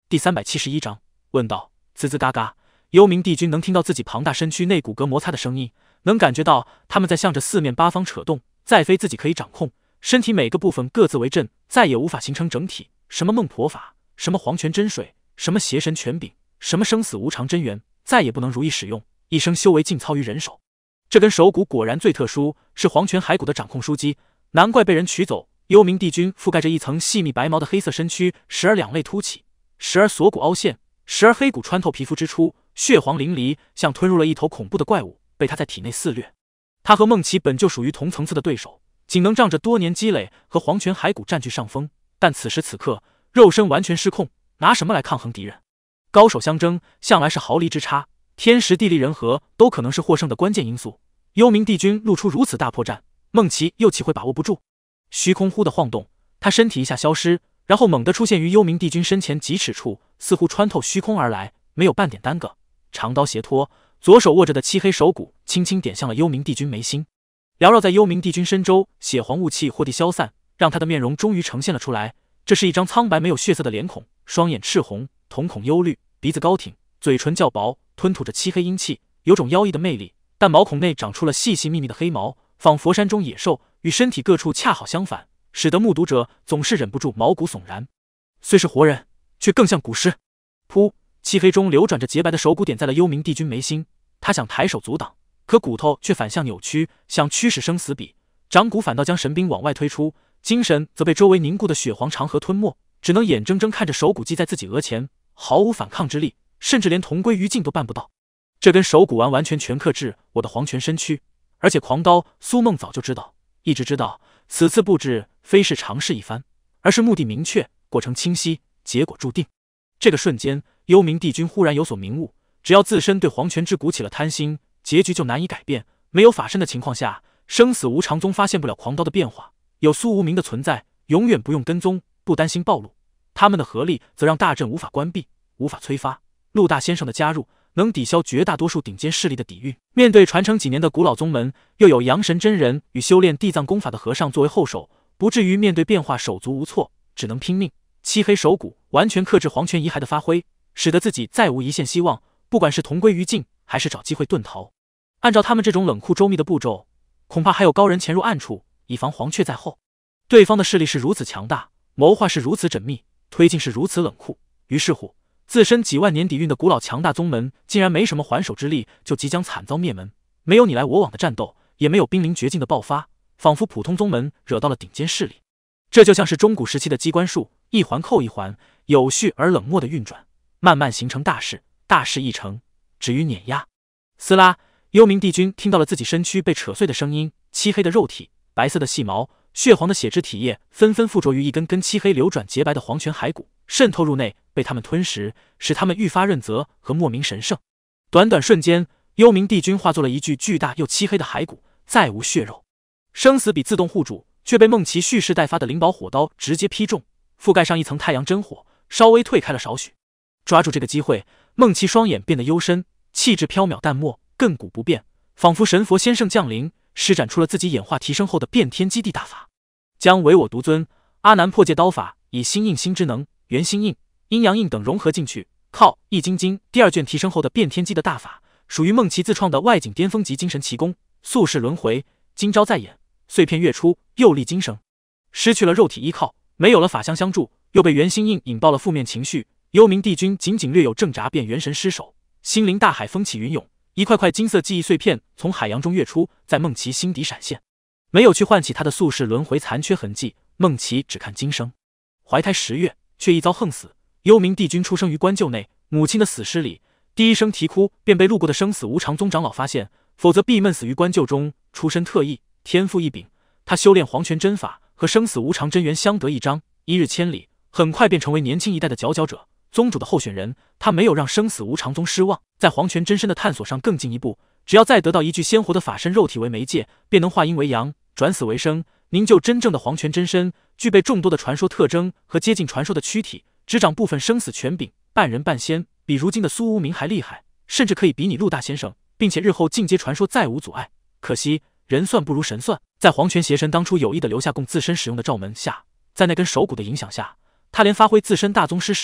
第371章问道：滋滋嘎嘎，幽冥帝君能听到自己庞大身躯内骨骼摩擦的声音，能感觉到他们在向着四面八方扯动，再非自己可以掌控，身体每个部分各自为阵，再也无法形成整体。什么孟婆法，什么黄泉真水，什么邪神权柄，什么生死无常真元，再也不能如意使用，一生修为尽操于人手。这根手骨果然最特殊，是黄泉骸骨的掌控枢机，难怪被人取走。幽冥帝君覆盖着一层细密白毛的黑色身躯，时而两肋凸起，时而锁骨凹陷，时而黑骨穿透皮肤之初，血黄淋漓，像吞入了一头恐怖的怪物，被他在体内肆虐。他和孟奇本就属于同层次的对手，仅能仗着多年积累和黄泉骸骨占据上风，但此时此刻肉身完全失控，拿什么来抗衡敌人？高手相争向来是毫厘之差，天时地利人和都可能是获胜的关键因素。幽冥帝君露出如此大破绽，孟奇又岂会把握不住？虚空忽的晃动，他身体一下消失，然后猛地出现于幽冥帝君身前几尺处，似乎穿透虚空而来，没有半点耽搁。长刀斜拖，左手握着的漆黑手骨轻轻点向了幽冥帝君眉心。缭绕在幽冥帝君身周，血黄雾气或地消散，让他的面容终于呈现了出来。这是一张苍白没有血色的脸孔，双眼赤红，瞳孔幽绿，鼻子高挺，嘴唇较薄，吞吐着漆黑阴气，有种妖异的魅力。但毛孔内长出了细细密密的黑毛，仿佛山中野兽，与身体各处恰好相反，使得目睹者总是忍不住毛骨悚然。虽是活人，却更像古尸。噗！漆黑中流转着洁白的手骨点在了幽冥帝君眉心，他想抬手阻挡，可骨头却反向扭曲，像驱使生死比，掌骨反倒将神兵往外推出，精神则被周围凝固的血黄长河吞没，只能眼睁睁看着手骨击在自己额前，毫无反抗之力，甚至连同归于尽都办不到。这根手骨完全全克制我的黄泉身躯，而且狂刀苏梦早就知道，一直知道，此次布置非是尝试一番，而是目的明确，过程清晰，结果注定。这个瞬间，幽冥帝君忽然有所明悟，只要自身对黄泉之骨起了贪心，结局就难以改变。没有法身的情况下，生死无常宗发现不了狂刀的变化，有苏无名的存在，永远不用跟踪，不担心暴露。他们的合力则让大阵无法关闭，无法催发。陆大先生的加入能抵消绝大多数顶尖势力的底蕴。面对传承几年的古老宗门，又有阳神真人与修炼地藏功法的和尚作为后手，不至于面对变化手足无措，只能拼命。漆黑手骨完全克制黄泉遗骸的发挥，使得自己再无一线希望，不管是同归于尽，还是找机会遁逃。按照他们这种冷酷周密的步骤，恐怕还有高人潜入暗处，以防黄雀在后。对方的势力是如此强大，谋划是如此缜密，推进是如此冷酷，于是乎自身几万年底蕴的古老强大宗门竟然没什么还手之力，就即将惨遭灭门。没有你来我往的战斗，也没有濒临绝境的爆发，仿佛普通宗门惹到了顶尖势力。这就像是中古时期的机关术，一环扣一环，有序而冷漠的运转，慢慢形成大势，大势一成，止于碾压。撕拉！幽冥帝君听到了自己身躯被扯碎的声音，漆黑的肉体，白色的细毛，血黄的血脂体液纷纷附着于一根根漆黑流转洁白的黄泉骸骨，渗透入内，被他们吞食，使他们愈发润泽和莫名神圣。短短瞬间，幽冥帝君化作了一具巨大又漆黑的骸骨，再无血肉。生死比自动护主，却被孟奇蓄势待发的灵宝火刀直接劈中，覆盖上一层太阳真火，稍微退开了少许。抓住这个机会，孟奇双眼变得幽深，气质飘渺淡漠，亘古不变，仿佛神佛先圣降临，施展出了自己演化提升后的变天基地大法，将唯我独尊、阿难破戒刀法以心印心之能、元心印、阴阳印等融合进去，靠易筋经第2卷提升后的变天机的大法，属于孟奇自创的外景巅峰级精神奇功，宿世轮回，今朝再演，碎片跃出，又立今生。失去了肉体依靠，没有了法相相助，又被元心印引爆了负面情绪，幽冥帝君仅略有正闸便元神失守，心灵大海风起云涌，一块块金色记忆碎片从海洋中跃出，在孟奇心底闪现。没有去唤起他的宿世轮回残缺痕迹，孟奇只看今生。怀胎10月，却一遭横死。幽冥帝君出生于棺柩内，母亲的死尸里，第一声啼哭便被路过的生死无常宗长老发现，否则闭闷死于棺柩中。出身特异，天赋异禀，他修炼黄泉真法和生死无常真元相得益彰，一日千里，很快便成为年轻一代的佼佼者，宗主的候选人。他没有让生死无常宗失望，在黄泉真身的探索上更进一步，只要再得到一具鲜活的法身肉体为媒介，便能化阴为阳，转死为生，凝就真正的黄泉真身。具备众多的传说特征和接近传说的躯体，执掌部分生死权柄，半人半仙，比如今的苏无名还厉害，甚至可以比拟陆大先生，并且日后进阶传说再无阻碍。可惜人算不如神算，在黄泉邪神当初有意的留下供自身使用的罩门下，在那根手骨的影响下，他连发挥自身大宗师实力，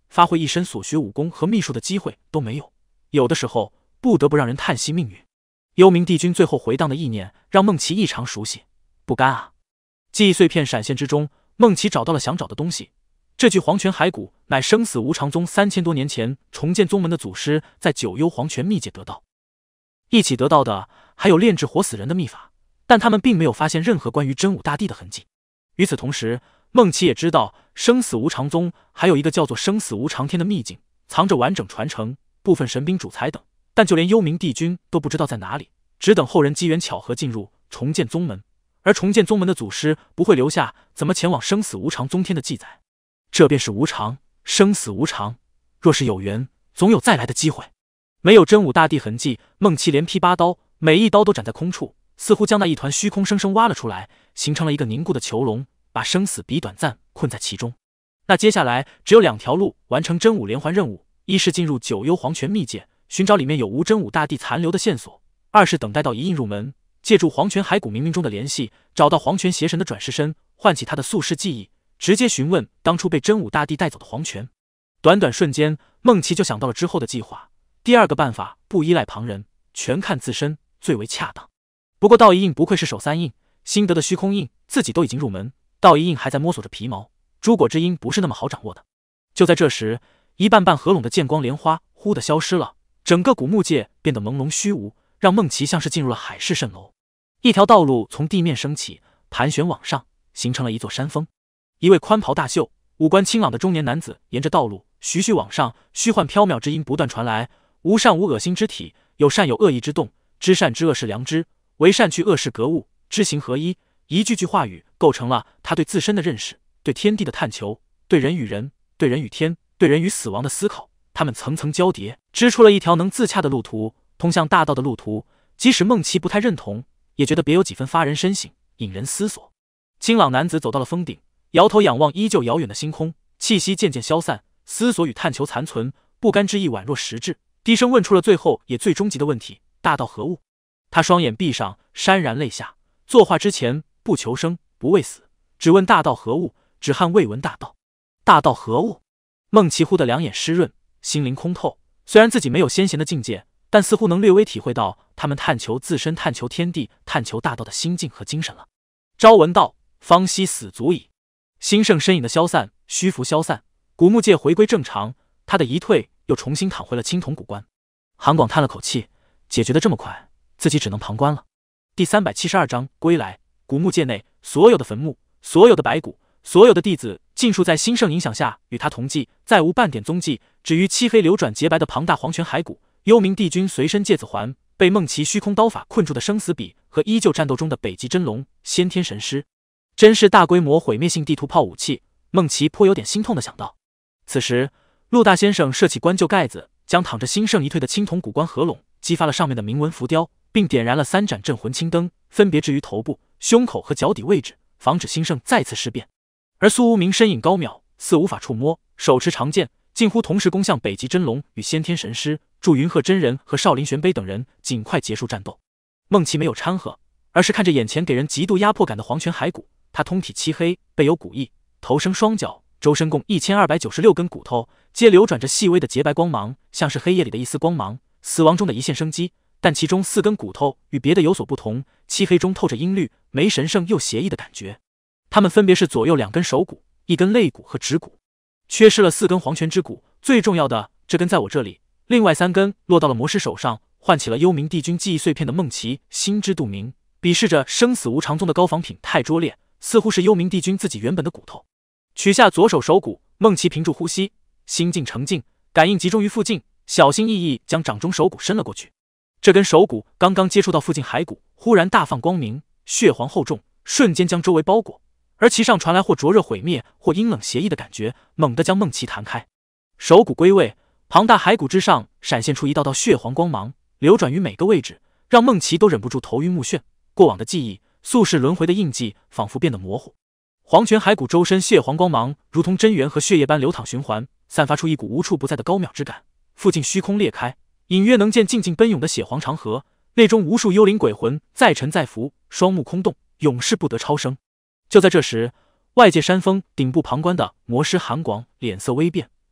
发挥一身所学武功和秘术的机会都没有，有的时候不得不让人叹息命运。幽冥帝君最后回荡的意念让孟奇异常熟悉，不甘啊！记忆碎片闪现之中，孟奇找到了想找的东西。这具黄泉骸骨乃生死无常宗3000多年前重建宗门的祖师在九幽黄泉秘界得到，一起得到的还有炼制活死人的秘法，但他们并没有发现任何关于真武大帝的痕迹。与此同时，孟奇也知道生死无常宗还有一个叫做生死无常天的秘境，藏着完整传承、部分神兵主材等，但就连幽冥帝君都不知道在哪里，只等后人机缘巧合进入重建宗门，而重建宗门的祖师不会留下怎么前往生死无常宗天的记载。这便是无常，生死无常，若是有缘，总有再来的机会。没有真武大帝痕迹，孟奇连劈8刀，每一刀都斩在空处，似乎将那一团虚空生生挖了出来，形成了一个凝固的囚笼，把生死彼短暂困在其中。那接下来只有2条路完成真武连环任务：一是进入九幽黄泉秘界，寻找里面有无真武大帝残留的线索；二是等待到一印入门，借助黄泉骸骨冥冥中的联系，找到黄泉邪神的转世身，唤起他的宿世记忆，直接询问当初被真武大帝带走的黄泉。短短瞬间，孟奇就想到了之后的计划。第二个办法不依赖旁人，全看自身最为恰当。不过道一印不愧是手3印，新得的虚空印自己都已经入门，道一印还在摸索着皮毛，诸果之音不是那么好掌握的。就在这时，一瓣瓣合拢的剑光莲花忽地消失了，整个古墓界变得朦胧虚无，让孟奇像是进入了海市蜃楼。一条道路从地面升起，盘旋往上，形成了一座山峰。一位宽袍大袖、五官清朗的中年男子沿着道路徐徐往上，虚幻缥缈之音不断传来：无善无恶心之体，有善有恶意之动，知善知恶是良知，为善去恶是格物，知行合一。一句句话语构成了他对自身的认识，对天地的探求，对人与人，对人与天，对人与死亡的思考。他们层层交叠，织出了一条能自洽的路途，通向大道的路途。即使孟奇不太认同，也觉得别有几分发人深省，引人思索。清朗男子走到了峰顶，摇头仰望依旧遥远的星空，气息渐渐消散，思索与探求残存，不甘之意宛若实质，低声问出了最后也最终极的问题：大道何物？他双眼闭上，潸然泪下。作画之前不求生，不畏死，只问大道何物，只恨未闻大道。大道何物？孟奇忽的两眼湿润，心灵空透。虽然自己没有先贤的境界，但似乎能略微体会到他们探求自身、探求天地、探求大道的心境和精神了。朝闻道，方夕死足矣。兴盛身影的消散，虚浮消散，古墓界回归正常。他的一退又重新躺回了青铜古棺。韩广叹了口气，解决的这么快，自己只能旁观了。第372章归来。古墓界内所有的坟墓，所有的白骨，所有的弟子，尽数在兴盛影响下与他同祭，再无半点踪迹。至于漆黑流转洁白的庞大黄泉骸骨，幽冥帝君随身戒子环，被孟奇虚空刀法困住的生死笔，和依旧战斗中的北极真龙、先天神狮，真是大规模毁灭性地图炮武器。孟奇颇有点心痛的想到。此时，陆大先生设起棺柩盖子，将躺着兴盛一退的青铜古棺合拢，激发了上面的铭文浮雕，并点燃了3盏镇魂青灯，分别置于头部、胸口和脚底位置，防止兴盛再次尸变。而苏无名身影高渺，似无法触摸，手持长剑，近乎同时攻向北极真龙与先天神狮，祝云鹤真人和少林玄悲等人尽快结束战斗。孟奇没有掺和，而是看着眼前给人极度压迫感的黄泉骸骨。他通体漆黑，背有骨翼，头生双脚，周身共1296根骨头，皆流转着细微的洁白光芒，像是黑夜里的一丝光芒，死亡中的一线生机。但其中4根骨头与别的有所不同，漆黑中透着阴绿，没神圣又邪异的感觉。它们分别是左右2根手骨、1根肋骨和指骨，缺失了4根黄泉之骨。最重要的，这根在我这里，另外3根落到了魔师手上，唤起了幽冥帝君记忆碎片的孟奇心知肚明，鄙视着生死无常宗的高仿品太拙劣，似乎是幽冥帝君自己原本的骨头。取下左手手骨，孟奇屏住呼吸，心境澄净，感应集中于附近，小心翼翼将掌中手骨伸了过去。这根手骨刚刚接触到附近骸骨，忽然大放光明，血黄厚重，瞬间将周围包裹，而其上传来或灼热毁灭，或阴冷邪异的感觉，猛地将孟奇弹开。手骨归位，庞大骸骨之上闪现出一道道血黄光芒，流转于每个位置，让孟奇都忍不住头晕目眩。过往的记忆、宿世轮回的印记仿佛变得模糊。黄泉骸骨周身血黄光芒如同真元和血液般流淌循环，散发出一股无处不在的高渺之感。附近虚空裂开，隐约能见静静奔涌的血黄长河，内中无数幽灵鬼魂再沉再浮，双目空洞，永世不得超生。就在这时，外界山峰顶部旁观的魔师韩广脸色微变，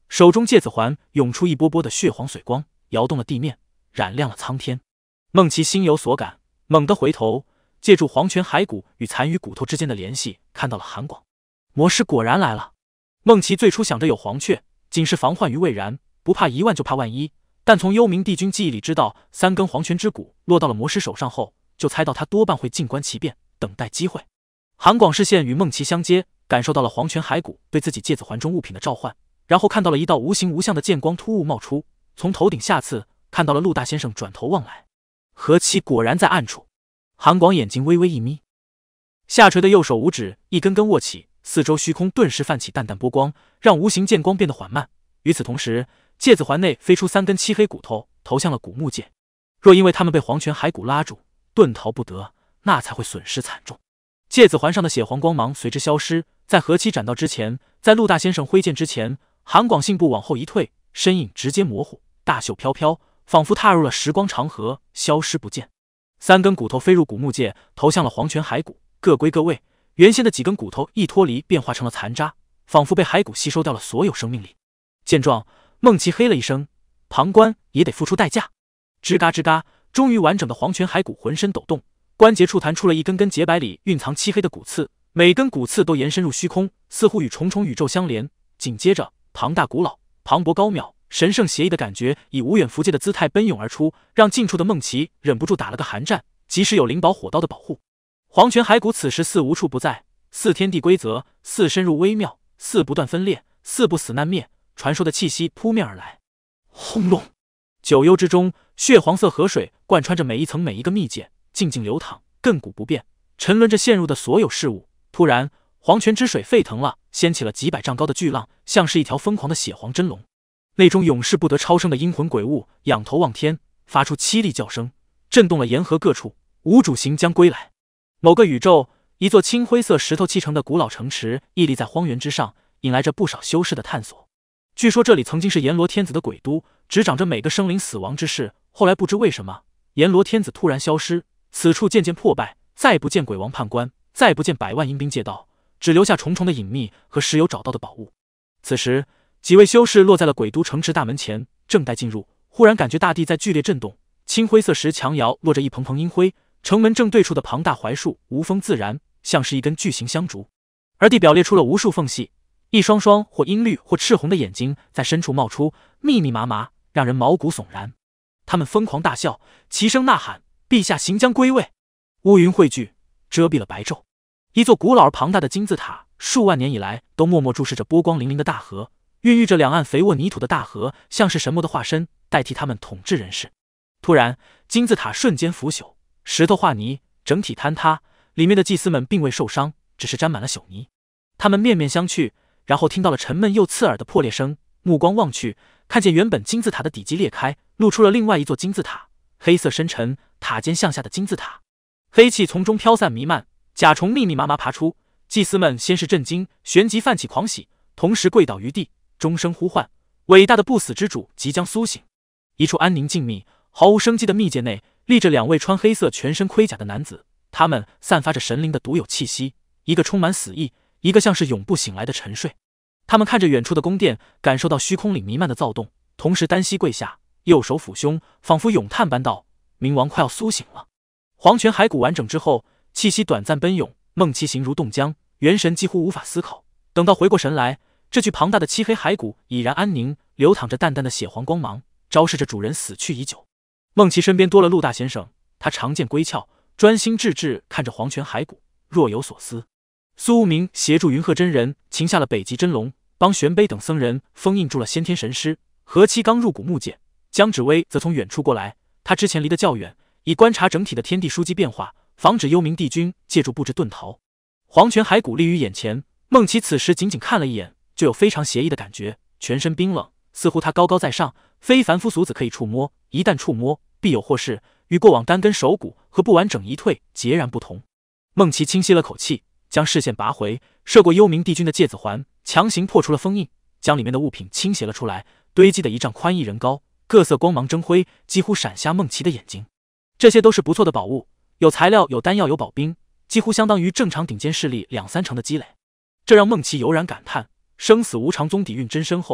手中芥子环涌出一波波的血黄水光，摇动了地面，染亮了苍天。孟琪心有所感，猛地回头，借助黄泉骸骨与残余骨头之间的联系，看到了韩广。魔师果然来了。孟琪最初想着有黄雀，仅是防患于未然，不怕1万就怕万一。但从幽冥帝君记忆里知道3根黄泉之骨落到了魔师手上后，就猜到他多半会静观其变，等待机会。韩广视线与孟琪相接，感受到了黄泉骸骨对自己芥子环中物品的召唤，然后看到了一道无形无相的剑光突兀冒出，从头顶下刺，看到了陆大先生转头望来。何其果然在暗处。韩广眼睛微微一眯，下垂的右手五指一根根握起，四周虚空顿时泛起淡淡波光，让无形剑光变得缓慢。与此同时，芥子环内飞出3根漆黑骨头，投向了古木界。若因为他们被黄泉骸骨拉住，遁逃不得，那才会损失惨重。芥子环上的血黄光芒随之消失，在何期斩到之前，在陆大先生挥剑之前，韩广信步往后一退，身影直接模糊，大袖飘飘，仿佛踏入了时光长河，消失不见。3根骨头飞入古木界，投向了黄泉骸骨，各归各位。原先的几根骨头一脱离，变化成了残渣，仿佛被骸骨吸收掉了所有生命力。见状，孟琪嘿了一声，旁观也得付出代价。吱嘎吱嘎，终于完整的黄泉骸骨浑身抖动，关节处弹出了一根根洁白里蕴藏漆黑的骨刺，每根骨刺都延伸入虚空，似乎与重重宇宙相连。紧接着，庞大古老、磅礴高渺、神圣邪异的感觉以无远弗届的姿态奔涌而出，让近处的孟琪忍不住打了个寒战。即使有灵宝火刀的保护，黄泉骸骨此时似无处不在，似天地规则，似深入微妙，似不断分裂，似不死难灭。传说的气息扑面而来，轰隆！九幽之中，血黄色河水贯穿着每一层每一个密界，静静流淌，亘古不变，沉沦着陷入的所有事物。突然，黄泉之水沸腾了，掀起了几百丈高的巨浪，像是一条疯狂的血黄真龙。那种永世不得超生的阴魂鬼物仰头望天，发出凄厉叫声，震动了沿河各处。无主行将归来。某个宇宙，一座青灰色石头砌成的古老城池屹立在荒原之上，引来着不少修士的探索。据说这里曾经是阎罗天子的鬼都，执掌着每个生灵死亡之事。后来不知为什么，阎罗天子突然消失，此处渐渐破败，再不见鬼王判官，再不见百万阴兵借道，只留下重重的隐秘和时有找到的宝物。此时，几位修士落在了鬼都城池大门前，正待进入，忽然感觉大地在剧烈震动，青灰色石墙摇落着一蓬蓬阴灰，城门正对处的庞大槐树无风自然，像是一根巨型香烛，而地表裂出了无数缝隙。一双双或阴绿或赤红的眼睛在深处冒出，密密麻麻，让人毛骨悚然。他们疯狂大笑，齐声呐喊：“陛下行将归位！”乌云汇聚，遮蔽了白昼。一座古老而庞大的金字塔，数万年以来都默默注视着波光粼粼的大河，孕育着两岸肥沃泥土的大河，像是神魔的化身，代替他们统治人世。突然，金字塔瞬间腐朽，石头化泥，整体坍塌。里面的祭司们并未受伤，只是沾满了朽泥。他们面面相觑。然后听到了沉闷又刺耳的破裂声，目光望去，看见原本金字塔的底基裂开，露出了另外一座金字塔，黑色深沉，塔尖向下的金字塔，黑气从中飘散弥漫，甲虫密密麻麻爬出。祭司们先是震惊，旋即泛起狂喜，同时跪倒于地，终声呼唤：伟大的不死之主即将苏醒。一处安宁静谧、毫无生机的密界内，立着2位穿黑色全身盔甲的男子，他们散发着神灵的独有气息，一个充满死意，一个像是永不醒来的沉睡。他们看着远处的宫殿，感受到虚空里弥漫的躁动，同时单膝跪下，右手抚胸，仿佛咏叹般道：冥王快要苏醒了。黄泉骸骨完整之后，气息短暂奔涌，梦期形如冻僵，元神几乎无法思考。等到回过神来，这具庞大的漆黑骸骨已然安宁，流淌着淡淡的血黄光芒，昭示着主人死去已久。梦琪身边多了陆大先生，他长剑归鞘，专心致志看着黄泉骸骨，若有所思。苏无名协助云鹤真人擒下了北极真龙，帮玄卑等僧人封印住了先天神师。何期刚入古木界，江芷薇则从远处过来，他之前离得较远，以观察整体的天地枢机变化，防止幽冥帝君借助布置遁逃。黄泉骸骨立于眼前，孟琪此时仅仅看了一眼，就有非常邪异的感觉，全身冰冷，似乎他高高在上，非凡夫俗子可以触摸，一旦触摸必有祸事，与过往单根手骨和不完整遗退截然不同。孟琪轻吸了口气，将视线拔回，射过幽冥帝君的芥子环，强行破除了封印，将里面的物品倾斜了出来，堆积的1丈宽1人高，各色光芒争辉，几乎闪瞎孟琪的眼睛。这些都是不错的宝物，有材料，有丹药，有宝兵，几乎相当于正常顶尖势力2、3成的积累。这让孟琪油然感叹：生死无常宗底蕴真深厚，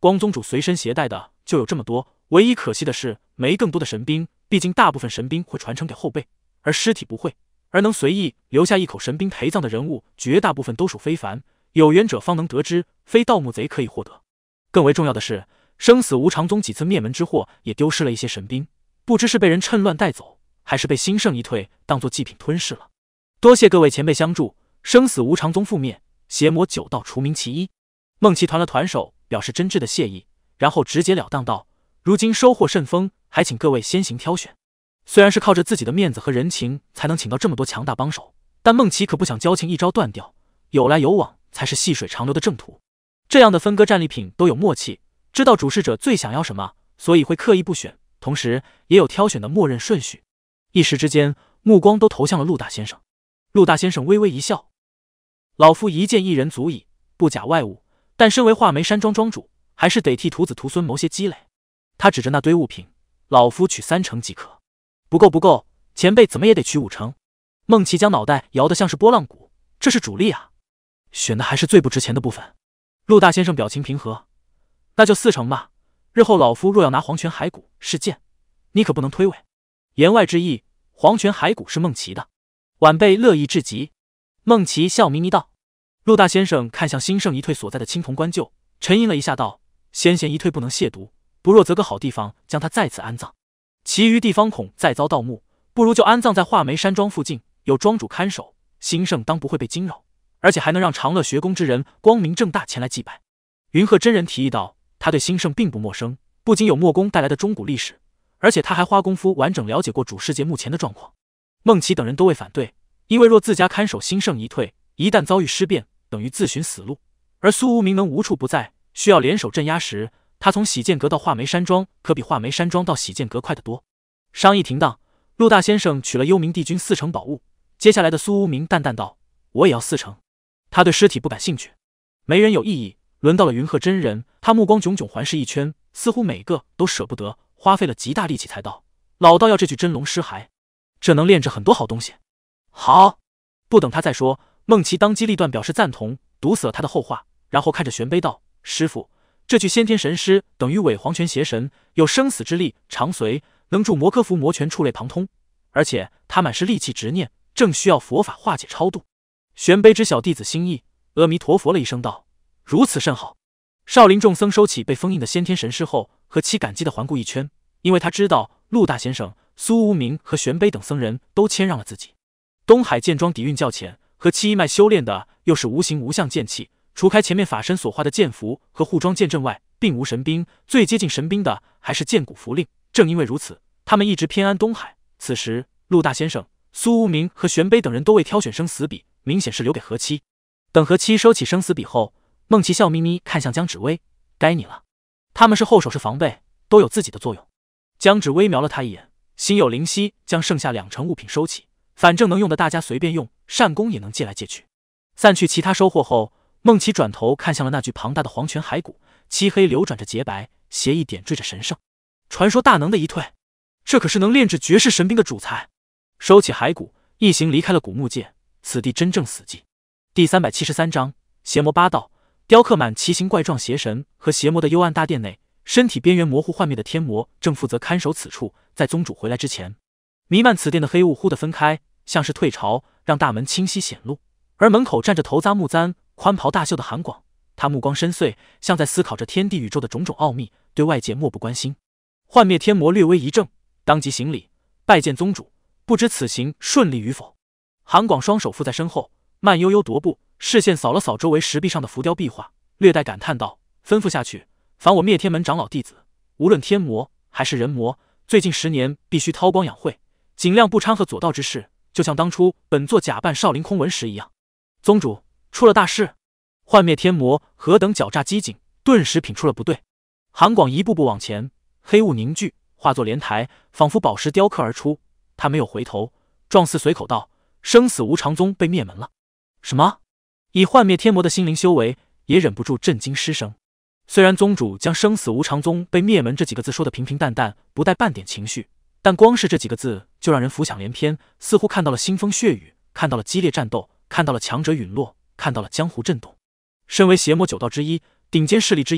光宗主随身携带的就有这么多，唯一可惜的是没更多的神兵，毕竟大部分神兵会传承给后辈，而尸体不会。而能随意留下一口神兵陪葬的人物，绝大部分都属非凡，有缘者方能得知，非盗墓贼可以获得。更为重要的是，生死无常宗几次灭门之祸也丢失了一些神兵，不知是被人趁乱带走，还是被兴盛一退当作祭品吞噬了。多谢各位前辈相助，生死无常宗覆灭，邪魔9道除名其一。孟奇团了团手，表示真挚的谢意，然后直截了当道：如今收获甚丰，还请各位先行挑选。虽然是靠着自己的面子和人情才能请到这么多强大帮手，但孟奇可不想交情一朝断掉，有来有往才是细水长流的正途。这样的分割战利品都有默契，知道主事者最想要什么，所以会刻意不选，同时也有挑选的默认顺序。一时之间，目光都投向了陆大先生。陆大先生微微一笑：老夫一剑一人足矣，不假外物，但身为画眉山庄庄主，还是得替徒子徒孙谋些积累。他指着那堆物品：老夫取3成即可。不够不够，前辈怎么也得取5成。孟奇将脑袋摇得像是拨浪鼓，这是主力啊，选的还是最不值钱的部分。陆大先生表情平和：那就4成吧，日后老夫若要拿黄泉骸骨试剑，你可不能推诿。言外之意，黄泉骸骨是孟奇的。晚辈乐意至极。孟奇笑眯眯道。陆大先生看向兴盛一退所在的青铜棺柩，沉吟了一下道：先贤一退不能亵渎，不若择个好地方将他再次安葬，其余地方恐再遭盗墓，不如就安葬在画眉山庄附近，有庄主看守，兴盛当不会被惊扰，而且还能让长乐学宫之人光明正大前来祭拜。云鹤真人提议道：他对兴盛并不陌生，不仅有墨宫带来的中古历史，而且他还花功夫完整了解过主世界目前的状况。孟奇等人都未反对，因为若自家看守兴盛一退，一旦遭遇尸变，等于自寻死路，而苏无名能无处不在，需要联手镇压时，他从喜剑阁到画眉山庄，可比画眉山庄到喜剑阁快得多。商议停当，陆大先生取了幽冥帝君4成宝物，接下来的苏无名淡淡道：我也要4成。他对尸体不感兴趣，没人有异议。轮到了云鹤真人，他目光炯炯环视一圈，似乎每个都舍不得，花费了极大力气才道：老道要这具真龙尸骸，这能炼制很多好东西。好！不等他再说，孟奇当机立断表示赞同，堵死了他的后话，然后看着玄悲道：师傅，这具先天神尸等于伪黄泉邪神，有生死之力，长随能助摩诃伏魔拳触类旁通，而且他满是戾气执念，正需要佛法化解超度。玄悲知小弟子心意，阿弥陀佛了一声道：如此甚好。少林众僧收起被封印的先天神尸后，和其感激的环顾一圈，因为他知道陆大先生、苏无名和玄悲等僧人都谦让了自己。东海剑庄底蕴较浅，和其一脉修炼的又是无形无相剑气，除开前面法身所化的剑符和护装剑阵外，并无神兵，最接近神兵的还是剑骨符令。正因为如此，他们一直偏安东海。此时陆大先生、苏无名和玄悲等人都未挑选生死笔，明显是留给何七。等何七收起生死笔后，孟奇笑眯眯看向江芷薇：该你了。他们是后手是防备，都有自己的作用。江芷薇瞄了他一眼，心有灵犀，将剩下2成物品收起，反正能用的大家随便用，善功也能借来借去。散去其他收获后，孟奇转头看向了那具庞大的黄泉骸骨，漆黑流转着洁白，斜翼点缀着神圣。传说大能的一退，这可是能炼制绝世神兵的主材。收起骸骨，一行离开了古墓界，此地真正死寂。第373章邪魔八道。雕刻满奇形怪状邪神和邪魔的幽暗大殿内，身体边缘模糊幻灭的天魔正负责看守此处。在宗主回来之前，弥漫此殿的黑雾忽地分开，像是退潮，让大门清晰显露。而门口站着头扎木簪、宽袍大袖的韩广，他目光深邃，像在思考着天地宇宙的种种奥秘，对外界漠不关心。幻灭天魔略微一怔，当即行礼拜见宗主，不知此行顺利与否。韩广双手负在身后，慢悠悠踱步，视线扫了扫周围石壁上的浮雕壁画，略带感叹道：吩咐下去，凡我灭天门长老弟子，无论天魔还是人魔，最近10年必须韬光养晦，尽量不掺和左道之事，就像当初本座假扮少林空文时一样。宗主，出了大事！幻灭天魔何等狡诈机警，顿时品出了不对。韩广一步步往前，黑雾凝聚，化作莲台，仿佛宝石雕刻而出。他没有回头，状似随口道：生死无常宗被灭门了。什么？以幻灭天魔的心灵修为，也忍不住震惊失声。虽然宗主将生死无常宗被灭门这几个字说得平平淡淡，不带半点情绪，但光是这几个字就让人浮想联翩，似乎看到了腥风血雨，看到了激烈战斗，看到了强者陨落，看到了江湖震动。身为邪魔9道之一，顶尖势力之一，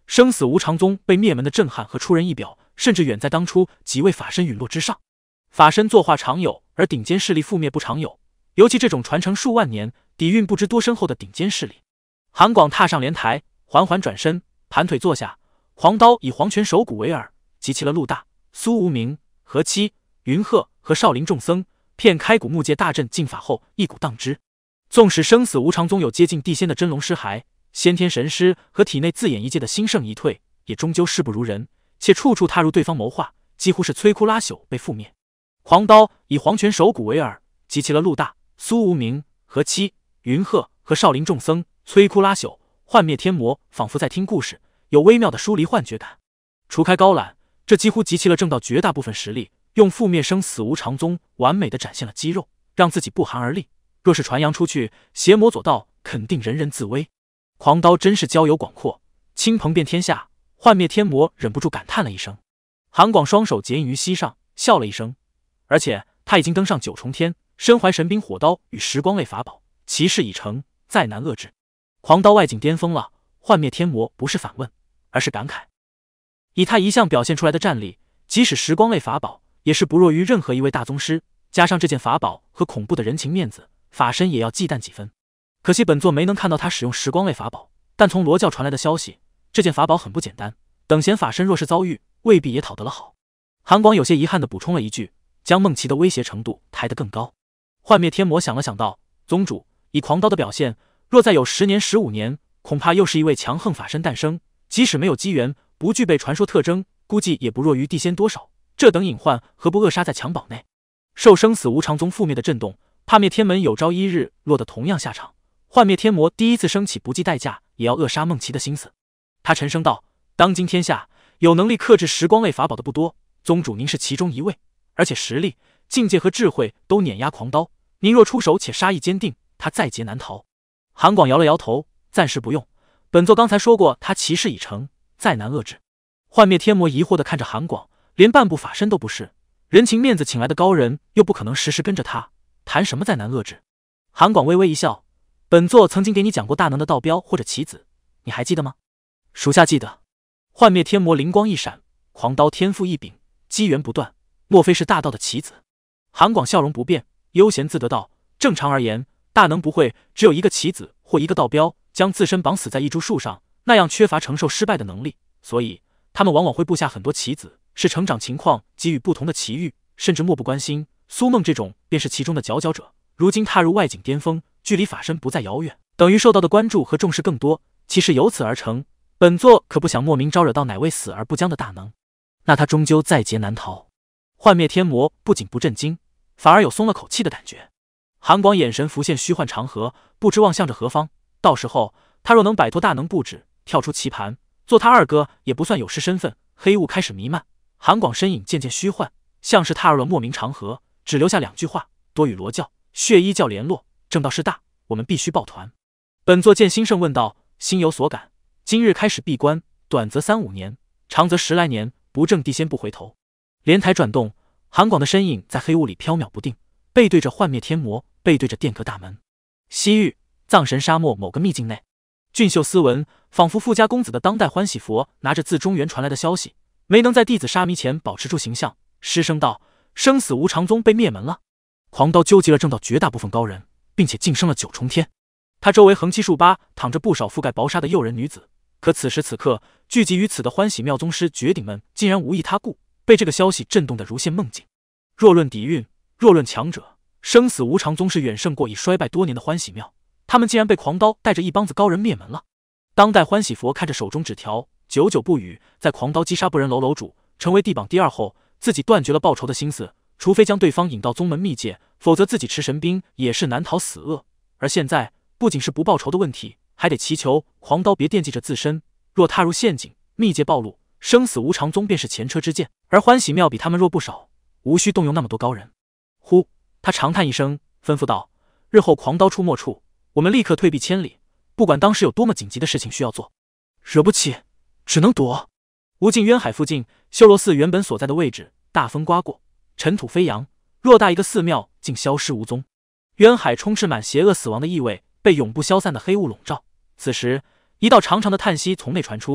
生死无常宗被灭门的震撼和出人意表，甚至远在当初几位法身陨落之上。法身作化常有，而顶尖势力覆灭不常有，尤其这种传承数万年、底蕴不知多深厚的顶尖势力。韩广踏上莲台，缓缓转身，盘腿坐下，黄刀以黄泉手骨为饵，集齐了陆大、苏无名、何七、云鹤和少林众僧，骗开古木界大阵进法后，一鼓荡之。纵使生死无常宗有接近地仙的真龙尸骸、先天神师和体内自演一界的新圣遗退，也终究事不如人，且处处踏入对方谋划，几乎是摧枯拉朽被覆灭。黄刀以黄泉手骨为饵，集齐了陆大、苏无名、何七、云鹤和少林众僧，摧枯拉朽，幻灭天魔仿佛在听故事，有微妙的疏离幻觉感。除开高览，这几乎集齐了正道绝大部分实力，用覆灭生死无常宗完美的展现了肌肉，让自己不寒而栗。若是传扬出去，邪魔左道肯定人人自危。狂刀真是交友广阔，倾盆遍天下。幻灭天魔忍不住感叹了一声。韩广双手结印于膝上，笑了一声。而且他已经登上9重天，身怀神兵火刀与时光类法宝，其势已成，再难遏制。狂刀外境巅峰了，幻灭天魔不是反问，而是感慨。以他一向表现出来的战力，即使时光类法宝，也是不弱于任何一位大宗师。加上这件法宝和恐怖的人情面子，法身也要忌惮几分。可惜本座没能看到他使用时光类法宝，但从罗教传来的消息，这件法宝很不简单。等闲法身若是遭遇，未必也讨得了好。韩广有些遗憾地补充了一句，将梦琪的威胁程度抬得更高。幻灭天魔想了想道：“宗主，以狂刀的表现，若再有10年、15年，恐怕又是一位强横法身诞生。即使没有机缘，不具备传说特征，估计也不弱于地仙多少。这等隐患，何不扼杀在襁褓内？”受生死无常宗覆灭的震动，怕灭天门有朝一日落得同样下场。幻灭天魔第一次升起不计代价也要扼杀梦琪的心思。他沉声道：“当今天下有能力克制时光类法宝的不多，宗主您是其中一位。而且实力、境界和智慧都碾压狂刀，您若出手且杀意坚定，他在劫难逃。”韩广摇了摇头，暂时不用。本座刚才说过，他其势已成，再难遏制。幻灭天魔疑惑地看着韩广，连半部法身都不是，人情面子请来的高人，又不可能时时跟着他，谈什么再难遏制？韩广微微一笑，本座曾经给你讲过大能的道标或者棋子，你还记得吗？属下记得。幻灭天魔灵光一闪，狂刀天赋异禀，机缘不断，莫非是大道的棋子？韩广笑容不变，悠闲自得道：“正常而言，大能不会只有一个棋子或一个道标，将自身绑死在一株树上，那样缺乏承受失败的能力。所以他们往往会布下很多棋子，视成长情况给予不同的奇遇，甚至漠不关心。苏梦这种便是其中的佼佼者，如今踏入外境巅峰，距离法身不再遥远，等于受到的关注和重视更多，其实由此而成。本座可不想莫名招惹到哪位死而不僵的大能，那他终究在劫难逃。”幻灭天魔不仅不震惊，反而有松了口气的感觉。韩广眼神浮现虚幻长河，不知望向着何方。到时候他若能摆脱大能布置，跳出棋盘，做他二哥也不算有失身份。黑雾开始弥漫，韩广身影渐渐虚幻，像是踏入了莫名长河，只留下2句话：多与罗教、血衣教联络，正道势大，我们必须抱团。本座见兴盛问道：“心有所感，今日开始闭关，短则3、5年，长则10来年，不正地仙不回头。”莲台转动，韩广的身影在黑雾里飘渺不定，背对着幻灭天魔，背对着殿阁大门。西域藏神沙漠某个秘境内，俊秀斯文，仿佛富家公子的当代欢喜佛拿着自中原传来的消息，没能在弟子沙弥前保持住形象，失声道：“生死无常宗被灭门了。”狂刀纠集了正道绝大部分高人，并且晋升了9重天。他周围横七竖八躺着不少覆盖薄纱的诱人女子，可此时此刻聚集于此的欢喜妙宗师绝顶们竟然无意他顾，被这个消息震动得如现梦境。若论底蕴，若论强者，生死无常宗是远胜过已衰败多年的欢喜庙，他们竟然被狂刀带着一帮子高人灭门了。当代欢喜佛看着手中纸条，久久不语。在狂刀击杀不仁楼楼主，成为地榜第2后，自己断绝了报仇的心思，除非将对方引到宗门密界，否则自己持神兵也是难逃死厄。而现在不仅是不报仇的问题，还得祈求狂刀别惦记着自身，若踏入陷阱，密界暴露，生死无常宗便是前车之鉴，而欢喜庙比他们弱不少，无需动用那么多高人。呼，他长叹一声，吩咐道：“日后狂刀出没处，我们立刻退避千里，不管当时有多么紧急的事情需要做，惹不起只能躲。”无尽渊海附近，修罗寺原本所在的位置，大风刮过，尘土飞扬，偌大一个寺庙竟消失无踪。渊海充斥满邪恶死亡的意味，被永不消散的黑雾笼罩。此时，一道长长的叹息从内传出，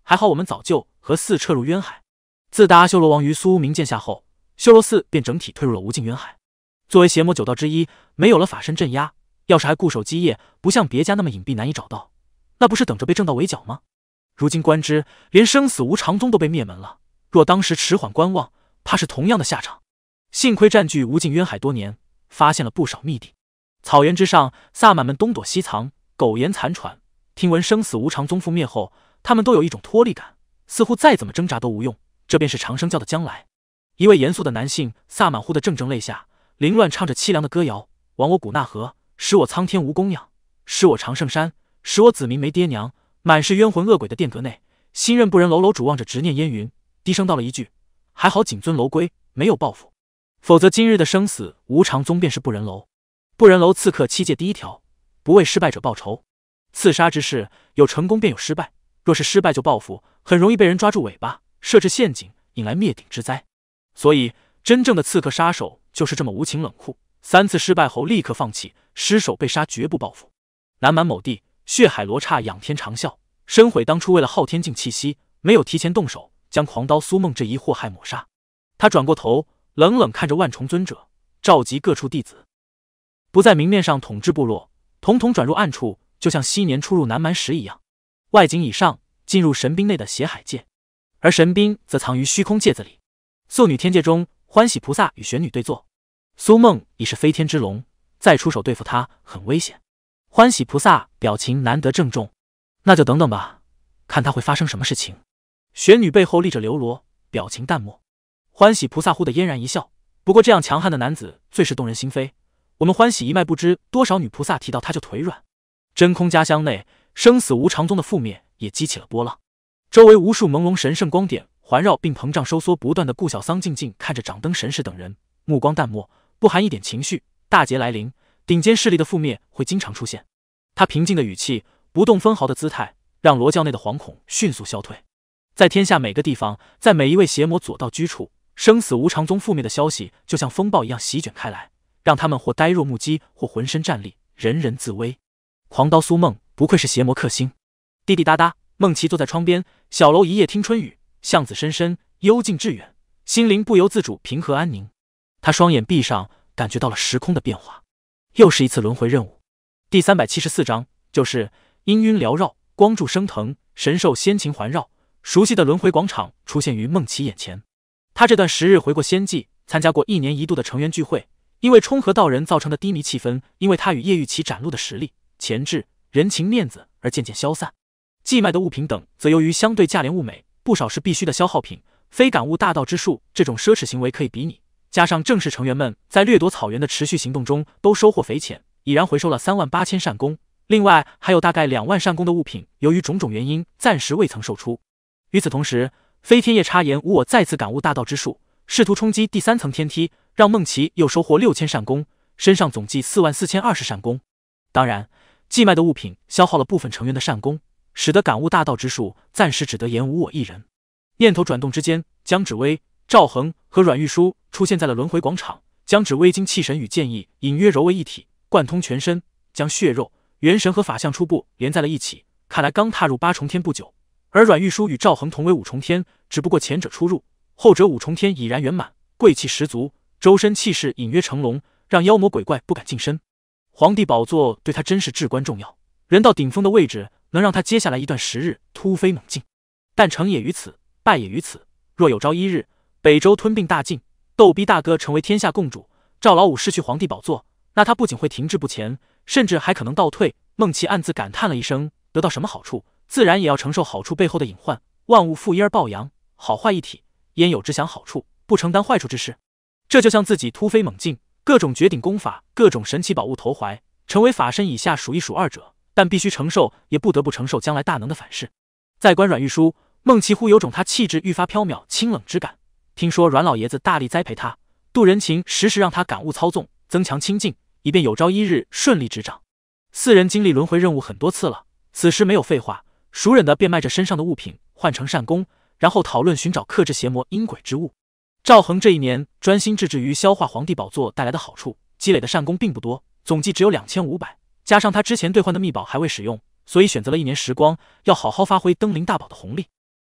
还好我们早就和寺撤入渊海。自打阿修罗王于苏无名剑下后，修罗寺便整体退入了无尽渊海。作为邪魔9道之一，没有了法身镇压，要是还固守基业，不像别家那么隐蔽难以找到，那不是等着被正道围剿吗？如今观之，连生死无常宗都被灭门了，若当时迟缓观望，怕是同样的下场。幸亏占据无尽渊海多年，发现了不少秘地。草原之上，萨满们东躲西藏，苟延残喘。听闻生死无常宗覆灭后，他们都有一种脱力感，似乎再怎么挣扎都无用，这便是长生教的将来。一位严肃的男性萨满忽的怔怔泪下，凌乱唱着凄凉的歌谣：亡我古纳河，使我苍天无供养，使我长圣山，使我子民没爹娘。满是冤魂恶鬼的殿阁内，新任部人楼楼主望着执念烟云，低声道了一句：还好谨遵楼规，没有报复，否则今日的生死无常宗便是不仁楼。不仁楼刺客七戒第1条，不为失败者报仇。刺杀之事，有成功便有失败，若是失败就报复，很容易被人抓住尾巴，设置陷阱，引来灭顶之灾。所以真正的刺客杀手就是这么无情冷酷，3次失败后立刻放弃，失手被杀绝不报复。南蛮某地，血海罗刹仰天长啸，深悔当初为了昊天境气息，没有提前动手，将狂刀苏梦这一祸害抹杀。他转过头，冷冷看着万重尊者，召集各处弟子，不在明面上统治部落，统统转入暗处，就像昔年初入南蛮时一样。外景以上，进入神兵内的血海界，而神兵则藏于虚空界子里。宿女天界中，欢喜菩萨与玄女对坐。苏梦已是飞天之龙，再出手对付他很危险。欢喜菩萨表情难得郑重，那就等等吧，看他会发生什么事情。玄女背后立着刘罗，表情淡漠。欢喜菩萨忽地嫣然一笑，不过这样强悍的男子最是动人心扉，我们欢喜一脉不知多少女菩萨提到他就腿软。真空家乡内，生死无常宗的覆灭也激起了波浪，周围无数朦胧神圣光点环绕并膨胀收缩不断的顾小桑静静看着掌灯神士等人，目光淡漠，不含一点情绪。大劫来临，顶尖势力的覆灭会经常出现。他平静的语气，不动分毫的姿态，让罗教内的惶恐迅速消退。在天下每个地方，在每一位邪魔左道居处，生死无常宗覆灭的消息就像风暴一样席卷开来，让他们或呆若木鸡，或浑身战栗，人人自危。狂刀苏梦不愧是邪魔克星。滴滴答答，梦琪坐在窗边，小楼一夜听春雨，巷子深深，幽静致远，心灵不由自主平和安宁。他双眼闭上，感觉到了时空的变化。又是一次轮回任务。第374章，就是氤氲缭绕，光柱升腾，神兽仙情环绕。熟悉的轮回广场出现于梦琪眼前。他这段时日回过仙迹，参加过1年1度的成员聚会，因为冲和道人造成的低迷气氛，因为他与叶玉琪展露的实力、潜质、人情面子而渐渐消散。寄卖的物品等则由于相对价廉物美，不少是必须的消耗品，非感悟大道之术这种奢侈行为可以比拟。加上正式成员们在掠夺草原的持续行动中都收获匪浅，已然回收了38000善功，另外还有大概2万善功的物品，由于种种原因暂时未曾售出。与此同时，飞天夜插言无我再次感悟大道之术，试图冲击第3层天梯，让梦琪又收获6000善功，身上总计44020善功。当然，寄卖的物品消耗了部分成员的善功，使得感悟大道之术暂时只得言无我一人。念头转动之间，江芷薇、赵恒和阮玉书出现在了轮回广场。江芷薇经气神与剑意隐约揉为一体，贯通全身，将血肉、元神和法相初步连在了一起，看来刚踏入8重天不久。而阮玉书与赵恒同为5重天，只不过前者初入，后者5重天已然圆满，贵气十足，周身气势隐约成龙，让妖魔鬼怪不敢近身。皇帝宝座对他真是至关重要，人到顶峰的位置能让他接下来一段时日突飞猛进。但成也于此，败也于此。若有朝一日北周吞并大晋，逗逼大哥成为天下共主，赵老五失去皇帝宝座，那他不仅会停滞不前，甚至还可能倒退。孟琪暗自感叹了一声，得到什么好处，自然也要承受好处背后的隐患。万物负一而抱阳，好坏一体，焉有只想好处不承担坏处之事？这就像自己突飞猛进，各种绝顶功法，各种神奇宝物投怀，成为法身以下数一数二者，但必须承受，也不得不承受将来大能的反噬。再观阮玉书，孟琪忽有种他气质愈发飘渺清冷之感。听说阮老爷子大力栽培他，度人情，时时让他感悟操纵，增强清净，以便有朝一日顺利执掌。4人经历轮回任务很多次了，此时没有废话，熟忍的便卖着身上的物品换成善功，然后讨论寻找克制邪魔阴鬼之物。赵恒这一年专心致志于消化皇帝宝座带来的好处，积累的善功并不多，总计只有2500，加上他之前兑换的秘宝还未使用，所以选择了1年时光，要好好发挥登临大宝的红利。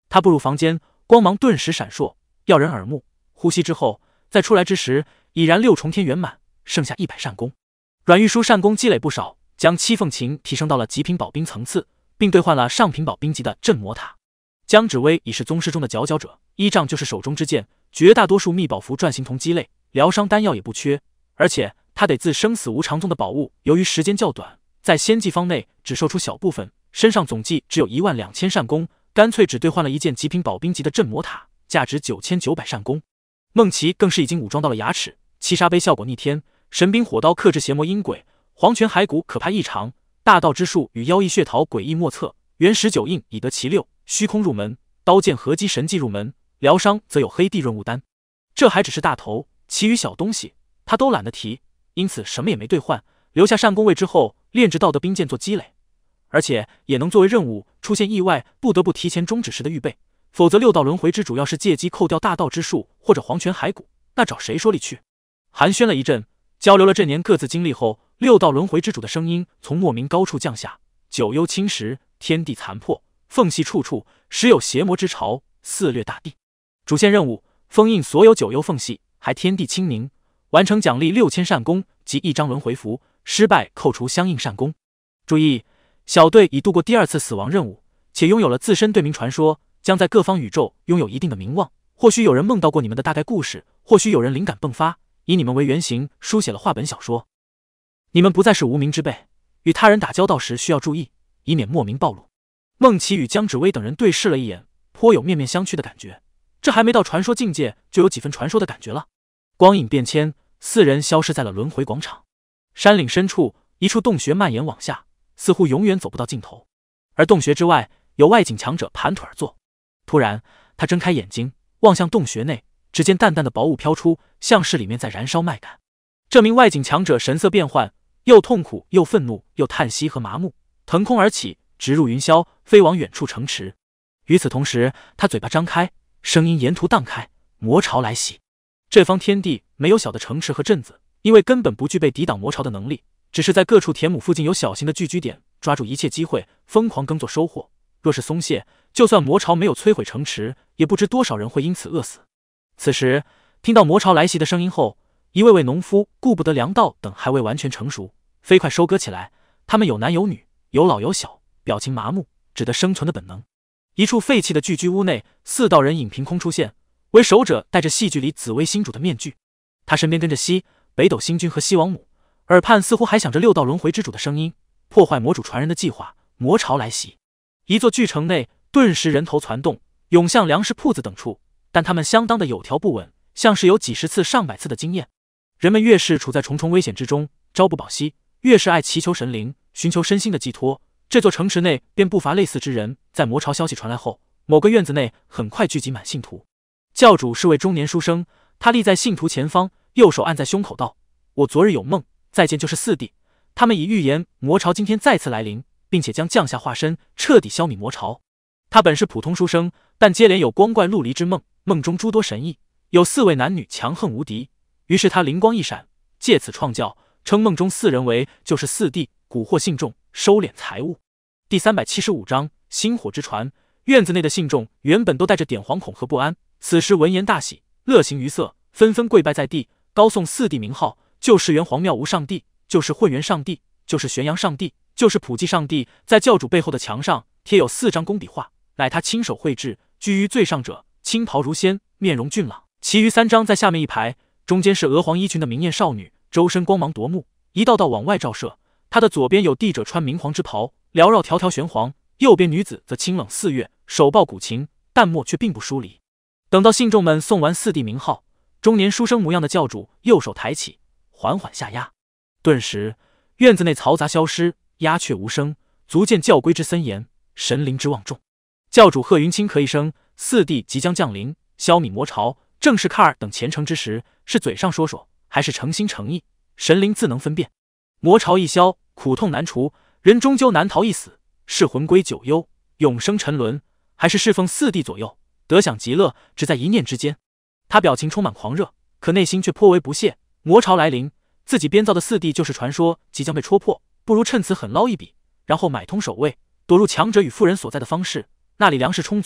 他步入房间，光芒顿时闪烁，耀人耳目。呼吸之后，在出来之时，已然6重天圆满，剩下100善功。阮玉书善功积累不少，将七凤琴提升到了极品宝兵层次，并兑换了上品宝兵级的镇魔塔。江芷薇已是宗师中的佼佼者，依仗就是手中之剑，绝大多数秘宝符转形同鸡肋，疗伤丹药也不缺。而且他得自生死无常中的宝物，由于时间较短，在仙技方内只售出小部分，身上总计只有12000善功，干脆只兑换了一件极品宝兵级的镇魔塔，价值9900善功。孟琪更是已经武装到了牙齿，七杀杯效果逆天，神兵火刀克制邪魔阴鬼，黄泉骸骨可怕异常，大道之术与妖异血桃诡异莫测，原石九印已得其6，虚空入门，刀剑合击神技入门，疗伤则有黑地润物丹。这还只是大头，其余小东西他都懒得提，因此什么也没兑换，留下善功位之后炼制道德兵剑做积累，而且也能作为任务出现意外不得不提前终止时的预备。否则6道轮回之主要是借机扣掉大道之术或者黄泉骸骨，那找谁说理去？寒暄了一阵，交流了这年各自经历后，6道轮回之主的声音从莫名高处降下，九幽侵蚀，天地残破，缝隙处处时有邪魔之潮肆掠大地。主线任务：封印所有九幽缝隙，还天地清明，完成奖励6000善功及1张轮回符，失败扣除相应善功。注意，小队已度过第2次死亡任务，且拥有了自身队名传说，将在各方宇宙拥有一定的名望。或许有人梦到过你们的大概故事，或许有人灵感迸发，以你们为原型书写了话本小说。你们不再是无名之辈，与他人打交道时需要注意，以免莫名暴露。孟琪与江芷薇等人对视了一眼，颇有面面相觑的感觉。这还没到传说境界，就有几分传说的感觉了。光影变迁，4人消失在了轮回广场。山岭深处，一处洞穴蔓延往下，似乎永远走不到尽头。而洞穴之外，有外境强者盘腿而坐。突然，他睁开眼睛，望向洞穴内，只见淡淡的薄雾飘出，像是里面在燃烧麦秆。这名外境强者神色变幻，又痛苦又愤怒又叹息和麻木，腾空而起，直入云霄，飞往远处城池。与此同时，他嘴巴张开，声音沿途荡开，魔潮来袭。这方天地没有小的城池和镇子，因为根本不具备抵挡魔潮的能力，只是在各处田亩附近有小型的聚居点，抓住一切机会疯狂耕作收获。若是松懈，就算魔潮没有摧毁城池，也不知多少人会因此饿死。此时听到魔潮来袭的声音后，一位位农夫顾不得粮道等还未完全成熟，飞快收割起来。他们有男有女，有老有小，表情麻木，只得生存的本能。一处废弃的聚居屋内，4道人影凭空出现，为首者戴着戏剧里紫薇星主的面具，他身边跟着西北斗星君和西王母，耳畔似乎还响着6道轮回之主的声音，破坏魔主传人的计划。魔潮来袭，一座巨城内顿时人头攒动，涌向粮食铺子等处，但他们相当的有条不紊，像是有几十次上百次的经验。人们越是处在重重危险之中，朝不保夕，越是爱祈求神灵，寻求身心的寄托，这座城池内便不乏类似之人。在魔潮消息传来后，某个院子内很快聚集满信徒。教主是位中年书生，他立在信徒前方，右手按在胸口道：我昨日有梦，再见就是4弟，他们已预言魔潮今天再次来临，并且将降下化身，彻底消弭魔潮。他本是普通书生，但接连有光怪陆离之梦，梦中诸多神异，有4位男女强横无敌。于是他灵光一闪，借此创教，称梦中4人为就是4弟，蛊惑信众，收敛财物。第375章星火之船。院子内的信众原本都带着点惶恐和不安，此时闻言大喜，乐形于色，纷纷跪拜在地，高颂4弟名号：就是元皇庙无上帝，就是混元上帝，就是玄阳上帝，就是普济上帝。在教主背后的墙上贴有4张工笔画，乃他亲手绘制。居于最上者，青袍如仙，面容俊朗，其余3张在下面一排，中间是娥皇衣裙的明艳少女，周身光芒夺目，一道道往外照射。她的左边有帝者穿明黄之袍，缭绕条条玄黄，右边女子则清冷似月，手抱古琴，淡漠却并不疏离。等到信众们诵完4弟名号，中年书生模样的教主右手抬起，缓缓下压，顿时院子内嘈杂消失，鸦雀无声，足见教规之森严，神灵之望重。教主贺云清咳一声，4弟即将降临，消弭魔潮，正是卡尔等虔诚之时，是嘴上说说，还是诚心诚意，神灵自能分辨。魔潮一消，苦痛难除，人终究难逃一死，是魂归九幽，永生沉沦，还是侍奉4弟左右，得享极乐，只在一念之间。他表情充满狂热，可内心却颇为不屑。魔潮来临，自己编造的4弟就是传说，即将被戳破，不如趁此狠捞一笔，然后买通守卫，躲入强者与妇人所在的方式，那里粮食充足，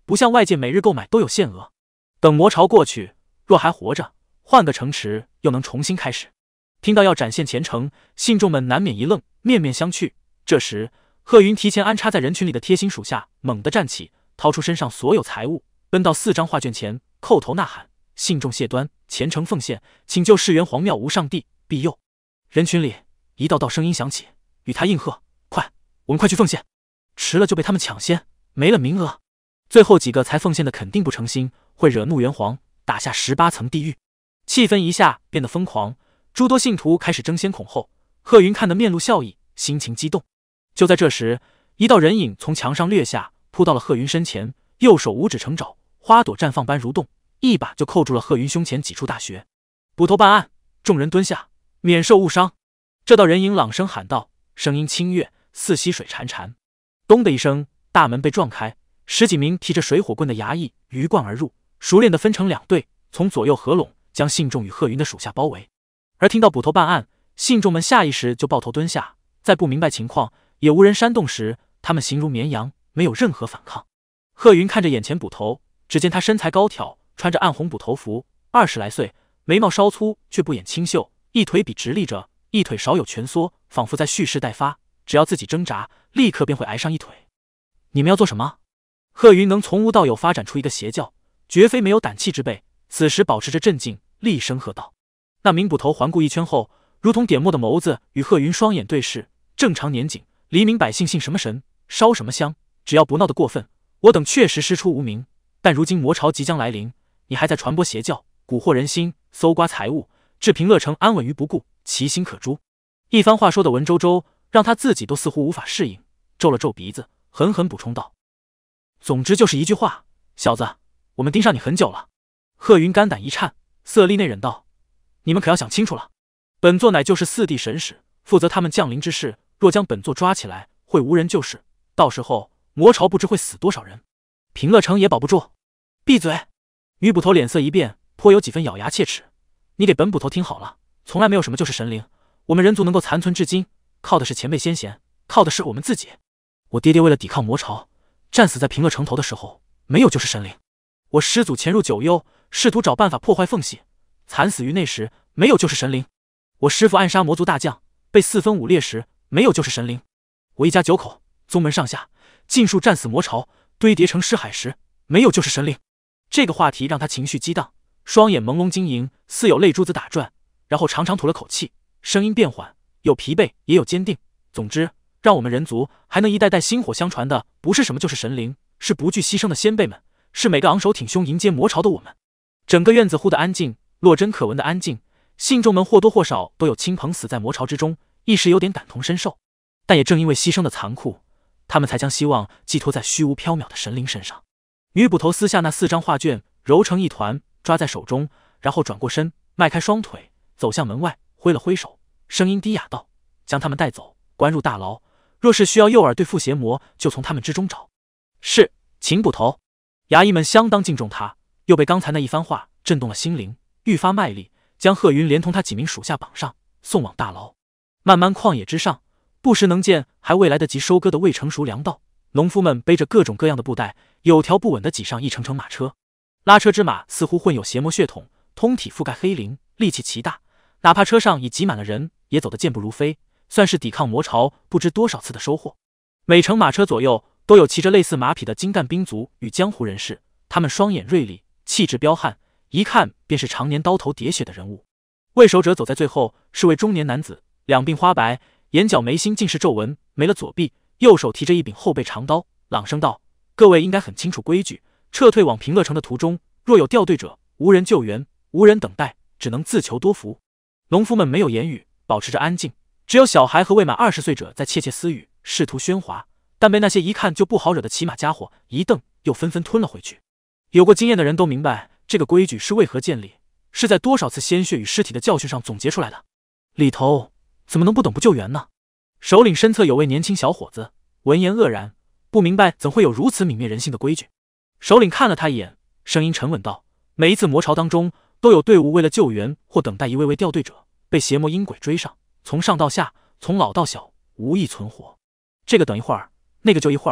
不像外界每日购买都有限额。等魔潮过去，若还活着，换个城池又能重新开始。听到要展现虔诚，信众们难免一愣，面面相觑。这时，贺云提前安插在人群里的贴心属下猛地站起，掏出身上所有财物，奔到4张画卷前，叩头呐喊：“信众谢端，虔诚奉献，请救世元皇庙无上帝庇佑！”人群里一道道声音响起，与他应和：“快，我们快去奉献！迟了就被他们抢先，没了名额。最后几个才奉献的肯定不诚心，会惹怒元皇，打下18层地狱。”气氛一下变得疯狂，诸多信徒开始争先恐后。贺云看得面露笑意，心情激动。就在这时，一道人影从墙上掠下，扑到了贺云身前，右手五指成爪，花朵绽放般蠕动，一把就扣住了贺云胸前几处大穴。捕头办案，众人蹲下，免受误伤。这道人影朗声喊道，声音清越，似溪水潺潺。咚的一声，大门被撞开，10几名提着水火棍的衙役鱼贯而入，熟练地分成2队，从左右合拢，将信众与贺云的属下包围。而听到捕头办案，信众们下意识就抱头蹲下，在不明白情况也无人煽动时，他们形如绵羊，没有任何反抗。贺云看着眼前捕头，只见他身材高挑，穿着暗红捕头服，20来岁，眉毛稍粗却不掩清秀，一腿笔直立着，一腿少有蜷缩，仿佛在蓄势待发，只要自己挣扎，立刻便会挨上一腿。你们要做什么？贺云能从无到有发展出一个邪教，绝非没有胆气之辈，此时保持着镇静，厉声喝道。那名捕头环顾一圈后，如同点墨的眸子与贺云双眼对视，正常年景，黎民百姓信什么神，烧什么香，只要不闹得过分，我等确实师出无名。但如今魔潮即将来临，你还在传播邪教，蛊惑人心，搜刮财物，置平乐城安稳于不顾，其心可诛。一番话说的文绉绉，让他自己都似乎无法适应，皱了皱鼻子，狠狠补充道：“总之就是一句话，小子，我们盯上你很久了。”贺云肝胆一颤，色厉内荏道：“你们可要想清楚了，本座乃就是4地神使，负责他们降临之事，若将本座抓起来，会无人救世，到时候魔潮不知会死多少人，平乐城也保不住。”闭嘴！女捕头脸色一变，颇有几分咬牙切齿：“你给本捕头听好了，从来没有什么就是神灵，我们人族能够残存至今，靠的是前辈先贤，靠的是我们自己。我爹爹为了抵抗魔潮，战死在平乐城头的时候，没有就是神灵。我师祖潜入九幽，试图找办法破坏缝隙，惨死于那时，没有就是神灵。我师父暗杀魔族大将，被4分5裂时，没有就是神灵。我一家9口，宗门上下尽数战死魔潮，堆叠成尸海时，没有就是神灵。”这个话题让他情绪激荡，双眼朦胧晶莹，似有泪珠子打转，然后长长吐了口气，声音变缓，有疲惫也有坚定。总之，让我们人族还能一代代薪火相传的，不是什么就是神灵，是不惧牺牲的先辈们，是每个昂首挺胸迎接魔潮的我们。整个院子忽的安静，落针可闻的安静，信众们或多或少都有亲朋死在魔潮之中，一时有点感同身受。但也正因为牺牲的残酷，他们才将希望寄托在虚无缥缈的神灵身上。女捕头撕下那4张画卷，揉成一团，抓在手中，然后转过身，迈开双腿，走向门外，挥了挥手，声音低哑道：“将他们带走，关入大牢。若是需要诱饵对付邪魔，就从他们之中找。”是，请捕头。衙役们相当敬重他，又被刚才那一番话震动了心灵，愈发卖力，将贺云连同他几名属下绑上，送往大牢。漫漫旷野之上，不时能见还未来得及收割的未成熟粮道，农夫们背着各种各样的布袋，有条不紊地挤上一乘乘马车。拉车之马似乎混有邪魔血统，通体覆盖黑绫，力气奇大，哪怕车上已挤满了人，也走得健步如飞，算是抵抗魔潮不知多少次的收获。每乘马车左右都有骑着类似马匹的精干兵卒与江湖人士，他们双眼锐利，气质彪悍，一看便是常年刀头喋血的人物。为首者走在最后，是位中年男子，两鬓花白，眼角眉心尽是皱纹，没了左臂，右手提着一柄后背长刀，朗声道：“各位应该很清楚规矩，撤退往平乐城的途中，若有掉队者，无人救援，无人等待，只能自求多福。”农夫们没有言语，保持着安静，只有小孩和未满20岁者在窃窃私语，试图喧哗，但被那些一看就不好惹的骑马家伙一瞪，又纷纷吞了回去。有过经验的人都明白这个规矩是为何建立，是在多少次鲜血与尸体的教训上总结出来的。里头怎么能不等不救援呢？首领身侧有位年轻小伙子，闻言愕然，不明白怎会有如此泯灭人性的规矩。首领看了他一眼，声音沉稳道：“每一次魔潮当中，都有队伍为了救援或等待一位位掉队者，被邪魔阴鬼追上，从上到下，从老到小，无一存活。这个等一会儿，那个就一会儿，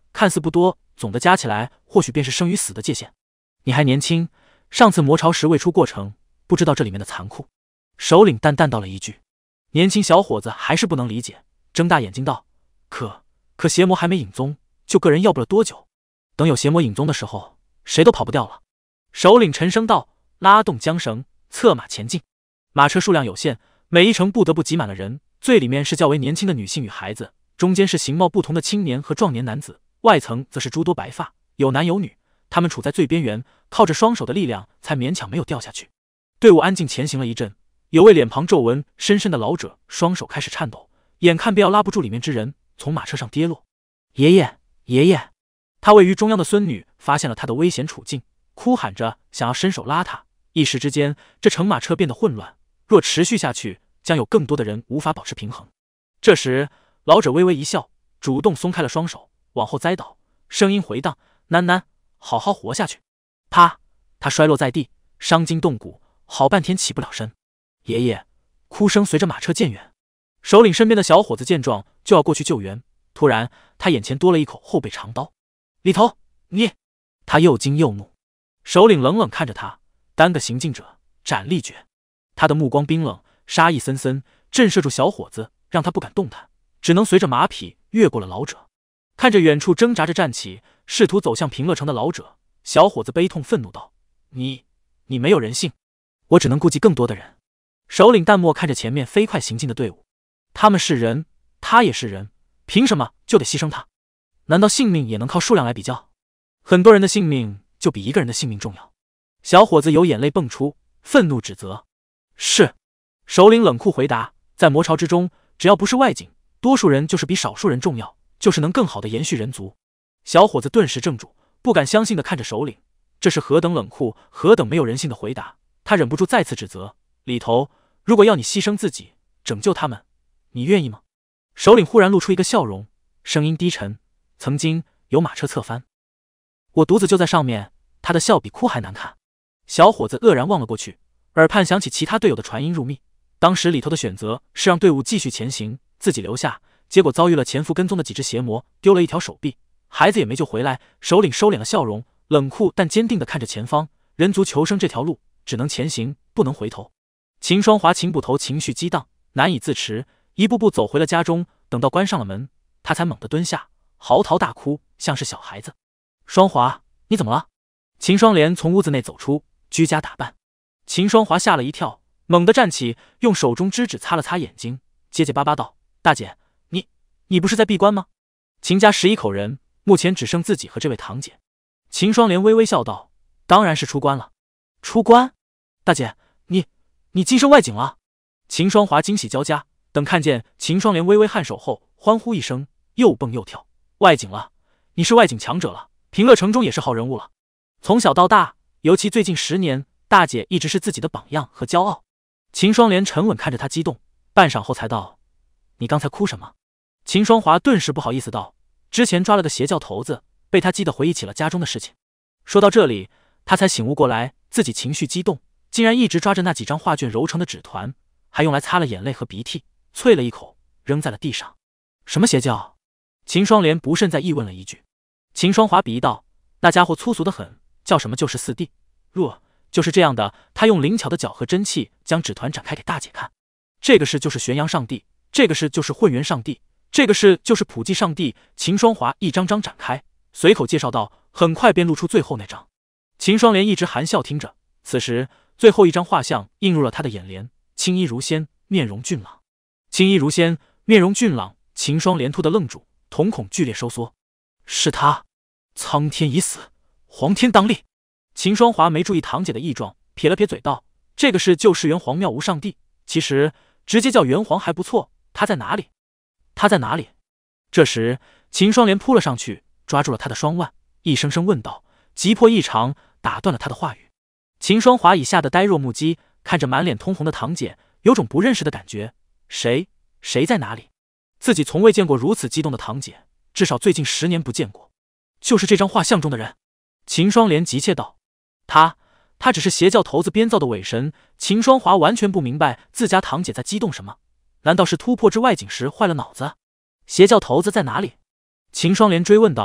看似不多，总的加起来或许便是生与死的界限。你还年轻，上次魔巢时未出过程，不知道这里面的残酷。首领淡淡道了一句。年轻小伙子还是不能理解，睁大眼睛道：可邪魔还没隐踪，就个人要不了多久。等有邪魔隐踪的时候，谁都跑不掉了。首领沉声道：拉动缰绳，策马前进。马车数量有限，每一程不得不挤满了人，最里面是较为年轻的女性与孩子，中间是形貌不同的青年和壮年男子，外层则是诸多白发，有男有女。他们处在最边缘，靠着双手的力量才勉强没有掉下去。队伍安静前行了一阵，有位脸庞皱纹深深的老者双手开始颤抖，眼看便要拉不住里面之人，从马车上跌落。爷爷，爷爷！他位于中央的孙女发现了他的危险处境，哭喊着想要伸手拉他。一时之间，这乘马车变得混乱，若持续下去，将有更多的人无法保持平衡。这时，老者微微一笑，主动松开了双手，往后栽倒，声音回荡：囡囡，好好活下去。啪！他摔落在地，伤筋动骨，好半天起不了身。爷爷！哭声随着马车渐远。首领身边的小伙子见状，就要过去救援，突然他眼前多了一口后背长刀。里头，你！他又惊又怒。首领冷冷看着他，单个行进者，斩立决。他的目光冰冷，杀意森森，震慑住小伙子，让他不敢动弹，只能随着马匹越过了老者。看着远处挣扎着站起，试图走向平乐城的老者，小伙子悲痛愤怒道：你没有人性，我只能顾及更多的人。首领淡漠看着前面飞快行进的队伍，他们是人，他也是人，凭什么就得牺牲他？难道性命也能靠数量来比较？很多人的性命就比一个人的性命重要。小伙子有眼泪迸出，愤怒指责。是。首领冷酷回答，在魔巢之中，只要不是外景，多数人就是比少数人重要，就是能更好的延续人族。小伙子顿时怔住，不敢相信地看着首领，这是何等冷酷，何等没有人性的回答。他忍不住再次指责：里头，如果要你牺牲自己拯救他们，你愿意吗？首领忽然露出一个笑容，声音低沉：曾经有马车侧翻，我独子就在上面。他的笑比哭还难看。小伙子愕然望了过去，耳畔响起其他队友的传音入密。当时里头的选择是让队伍继续前行，自己留下，结果遭遇了潜伏跟踪的几只邪魔，丢了一条手臂，孩子也没救回来。首领收敛了笑容，冷酷但坚定地看着前方。人族求生这条路，只能前行，不能回头。秦双华秦捕头情绪激荡，难以自持，一步步走回了家中。等到关上了门，他才猛地蹲下，嚎啕大哭，像是小孩子。双华，你怎么了？秦双莲从屋子内走出，居家打扮。秦双华吓了一跳，猛地站起，用手中脂纸擦了擦眼睛，结结巴巴道：大姐，你不是在闭关吗？秦家11口人，目前只剩自己和这位堂姐。秦双莲微微笑道：当然是出关了。出关？大姐，你晋升外景了？秦双华惊喜交加，等看见秦双莲微微颔首后，欢呼一声，又蹦又跳。外景了？你是外景强者了，平乐城中也是好人物了。从小到大，尤其最近10年，大姐一直是自己的榜样和骄傲。秦双莲沉稳看着他激动，半晌后才道：你刚才哭什么？秦双华顿时不好意思道：之前抓了个邪教头子，被他激得回忆起了家中的事情。说到这里，他才醒悟过来，自己情绪激动，竟然一直抓着那几张画卷揉成的纸团，还用来擦了眼泪和鼻涕，啐了一口，扔在了地上。什么邪教？秦双莲不慎再议问了一句。秦双华鄙夷道：那家伙粗俗得很，叫什么就是四弟。若就是这样的，他用灵巧的脚和真气将纸团展开给大姐看。这个是就是玄阳上帝，这个是就是混元上帝，这个是就是普济上帝。秦双华一张张展开，随口介绍道，很快便露出最后那张。秦双莲一直含笑听着，此时最后一张画像映入了他的眼帘，青衣如仙，面容俊朗。青衣如仙，面容俊朗，秦双莲突的愣住，瞳孔剧烈收缩。是他！苍天已死，黄天当立。秦双华没注意堂姐的异状，撇了撇嘴道：这个是救世元皇妙无上帝，其实直接叫元皇还不错。他在哪里？他在哪里？这时秦双莲扑了上去，抓住了他的双腕，一声声问道，急迫异常，打断了他的话语。秦双华已吓得呆若木鸡，看着满脸通红的堂姐，有种不认识的感觉。谁在哪里？自己从未见过如此激动的堂姐，至少最近10年不见过。就是这张画像中的人。秦双莲急切道：他只是邪教头子编造的伪神。秦双华完全不明白自家堂姐在激动什么，难道是突破至外景时坏了脑子？邪教头子在哪里？秦双莲追问道：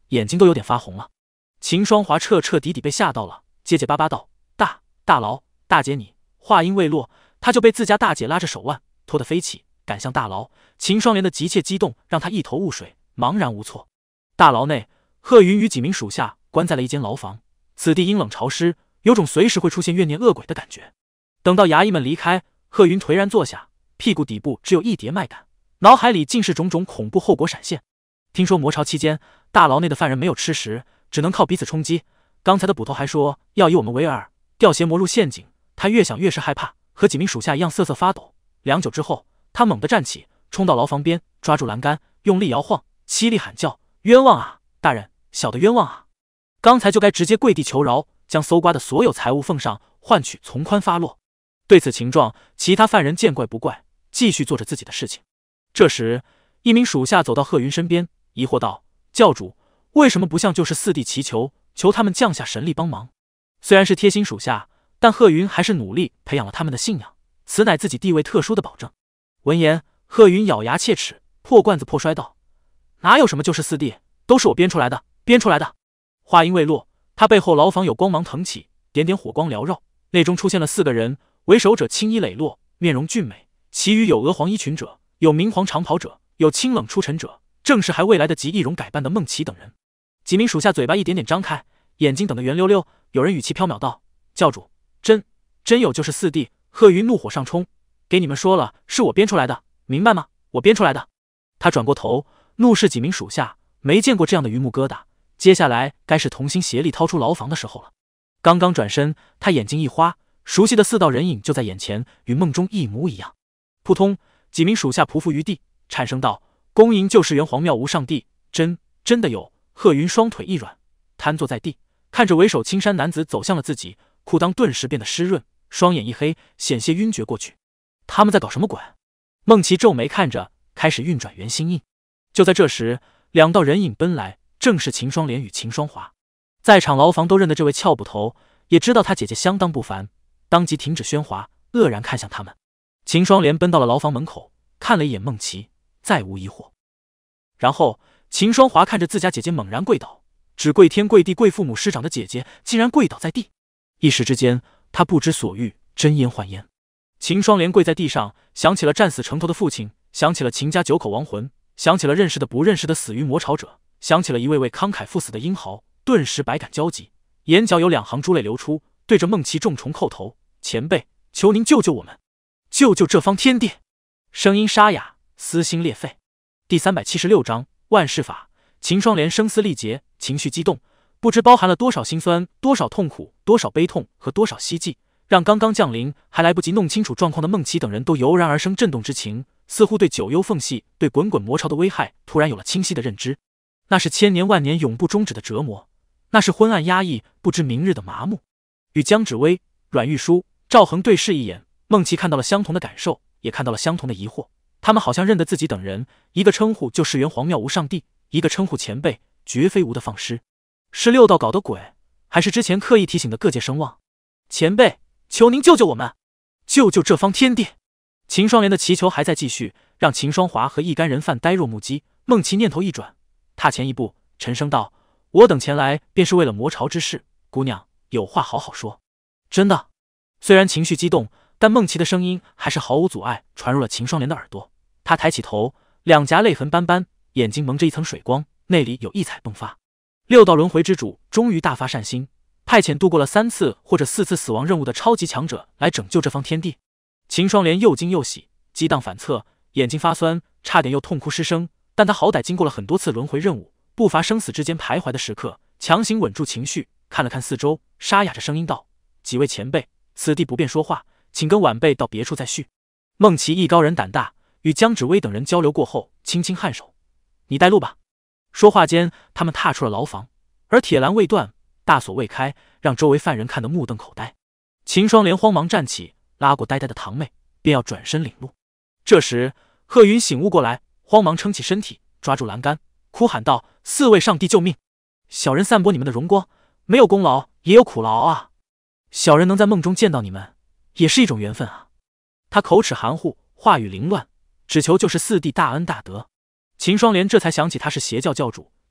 眼睛都有点发红了。秦双华彻彻底底被吓到了，结结巴巴道：“大牢，大姐你……”话音未落，他就被自家大姐拉着手腕拖得飞起，赶向大牢。秦双莲的急切激动让他一头雾水，茫然无措。大牢内，贺云与几名属下关在了一间牢房，此地阴冷潮湿，有种随时会出现怨念恶鬼的感觉。等到衙役们离开，贺云颓然坐下，屁股底部只有一叠麦秆，脑海里尽是种种恐怖后果闪现。听说魔潮期间，大牢内的犯人没有吃食，只能靠彼此冲击。刚才的捕头还说要以我们为饵，钓邪魔入陷阱。他越想越是害怕，和几名属下一样瑟瑟发抖。良久之后，他猛地站起，冲到牢房边，抓住栏杆，用力摇晃，凄厉喊叫：“冤枉啊！大人，小的冤枉啊！刚才就该直接跪地求饶，将搜刮的所有财物奉上，换取从宽发落。”对此情状，其他犯人见怪不怪，继续做着自己的事情。这时，一名属下走到贺云身边，疑惑道：“教主，为什么不向旧时四弟祈求，求他们降下神力帮忙？”虽然是贴心属下，但贺云还是努力培养了他们的信仰，此乃自己地位特殊的保证。闻言，贺云咬牙切齿，破罐子破摔道：“哪有什么旧时四弟，都是我编出来的，编出来的！”话音未落，他背后牢房有光芒腾起，点点火光缭绕，内中出现了4个人，为首者青衣磊落，面容俊美，其余有鹅黄衣裙者，有明黄长袍者，有清冷出尘者，正是还未来得及易容改扮的孟奇等人。几名属下嘴巴一点点张开，眼睛瞪得圆溜溜，有人语气飘渺道：“教主，真有就是四弟。”贺云怒火上冲：“给你们说了，是我编出来的，明白吗？我编出来的。”他转过头，怒视几名属下，没见过这样的榆木疙瘩。接下来该是同心协力掏出牢房的时候了。刚刚转身，他眼睛一花，熟悉的4道人影就在眼前，与梦中一模一样。扑通，几名属下匍匐于地，颤声道：“恭迎救世元皇庙无上帝，真的有！”贺云双腿一软，瘫坐在地，看着为首青衫男子走向了自己，裤裆顿时变得湿润，双眼一黑，险些晕厥过去。他们在搞什么鬼？孟奇皱眉看着，开始运转元心印。就在这时，2道人影奔来，正是秦双莲与秦双华。在场牢房都认得这位俏捕头，也知道他姐姐相当不凡，当即停止喧哗，愕然看向他们。秦双莲奔到了牢房门口，看了一眼孟奇，再无疑惑。然后秦双华看着自家姐姐猛然跪倒，只跪天跪地跪父母师长的姐姐竟然跪倒在地，一时之间他不知所欲，真烟换烟。秦双莲跪在地上，想起了战死城头的父亲，想起了秦家9口亡魂，想起了认识的不认识的死于魔潮者，想起了一位位慷慨赴死的英豪，顿时百感交集，眼角有2行珠泪流出，对着孟奇重重叩头：“前辈，求您救救我们，救救这方天地！”声音沙哑，撕心裂肺。第376章万事法。秦双莲声嘶力竭，情绪激动，不知包含了多少心酸，多少痛苦，多少悲痛和多少希冀，让刚刚降临还来不及弄清楚状况的孟奇等人都油然而生震动之情，似乎对九幽缝隙，对滚滚魔潮的危害突然有了清晰的认知。那是千年万年永不终止的折磨，那是昏暗压抑不知明日的麻木。与江芷薇、阮玉书、赵恒对视一眼，孟奇看到了相同的感受，也看到了相同的疑惑。他们好像认得自己等人，一个称呼就世元皇庙无上帝，一个称呼前辈，绝非无的放矢。是6道搞的鬼，还是之前刻意提醒的各界声望？前辈，求您救救我们，救救这方天地！秦双莲的祈求还在继续，让秦双华和一干人犯呆若木鸡。孟奇念头一转，踏前一步，沉声道：“我等前来便是为了魔潮之事，姑娘有话好好说。”真的。虽然情绪激动，但孟奇的声音还是毫无阻碍传入了秦双莲的耳朵。他抬起头，两颊泪痕斑斑，眼睛蒙着一层水光，内里有异彩迸发。6道轮回之主终于大发善心，派遣度过了3次或者4次死亡任务的超级强者来拯救这方天地。秦双莲又惊又喜，激荡反侧，眼睛发酸，差点又痛哭失声。但他好歹经过了很多次轮回任务，不乏生死之间徘徊的时刻，强行稳住情绪，看了看四周，沙哑着声音道：“几位前辈，此地不便说话，请跟晚辈到别处再叙。”孟奇艺高人胆大，与江芷薇等人交流过后，轻轻颔首：“你带路吧。”说话间，他们踏出了牢房，而铁栏未断，大锁未开，让周围犯人看得目瞪口呆。秦双莲慌忙站起，拉过呆呆的堂妹，便要转身领路。这时，贺云醒悟过来，慌忙撑起身体，抓住栏杆，哭喊道：“4位上帝救命！小人散播你们的荣光，没有功劳也有苦劳啊！小人能在梦中见到你们，也是一种缘分啊！”他口齿含糊，话语凌乱，只求就是4弟大恩大德。秦双莲这才想起他是邪教教主，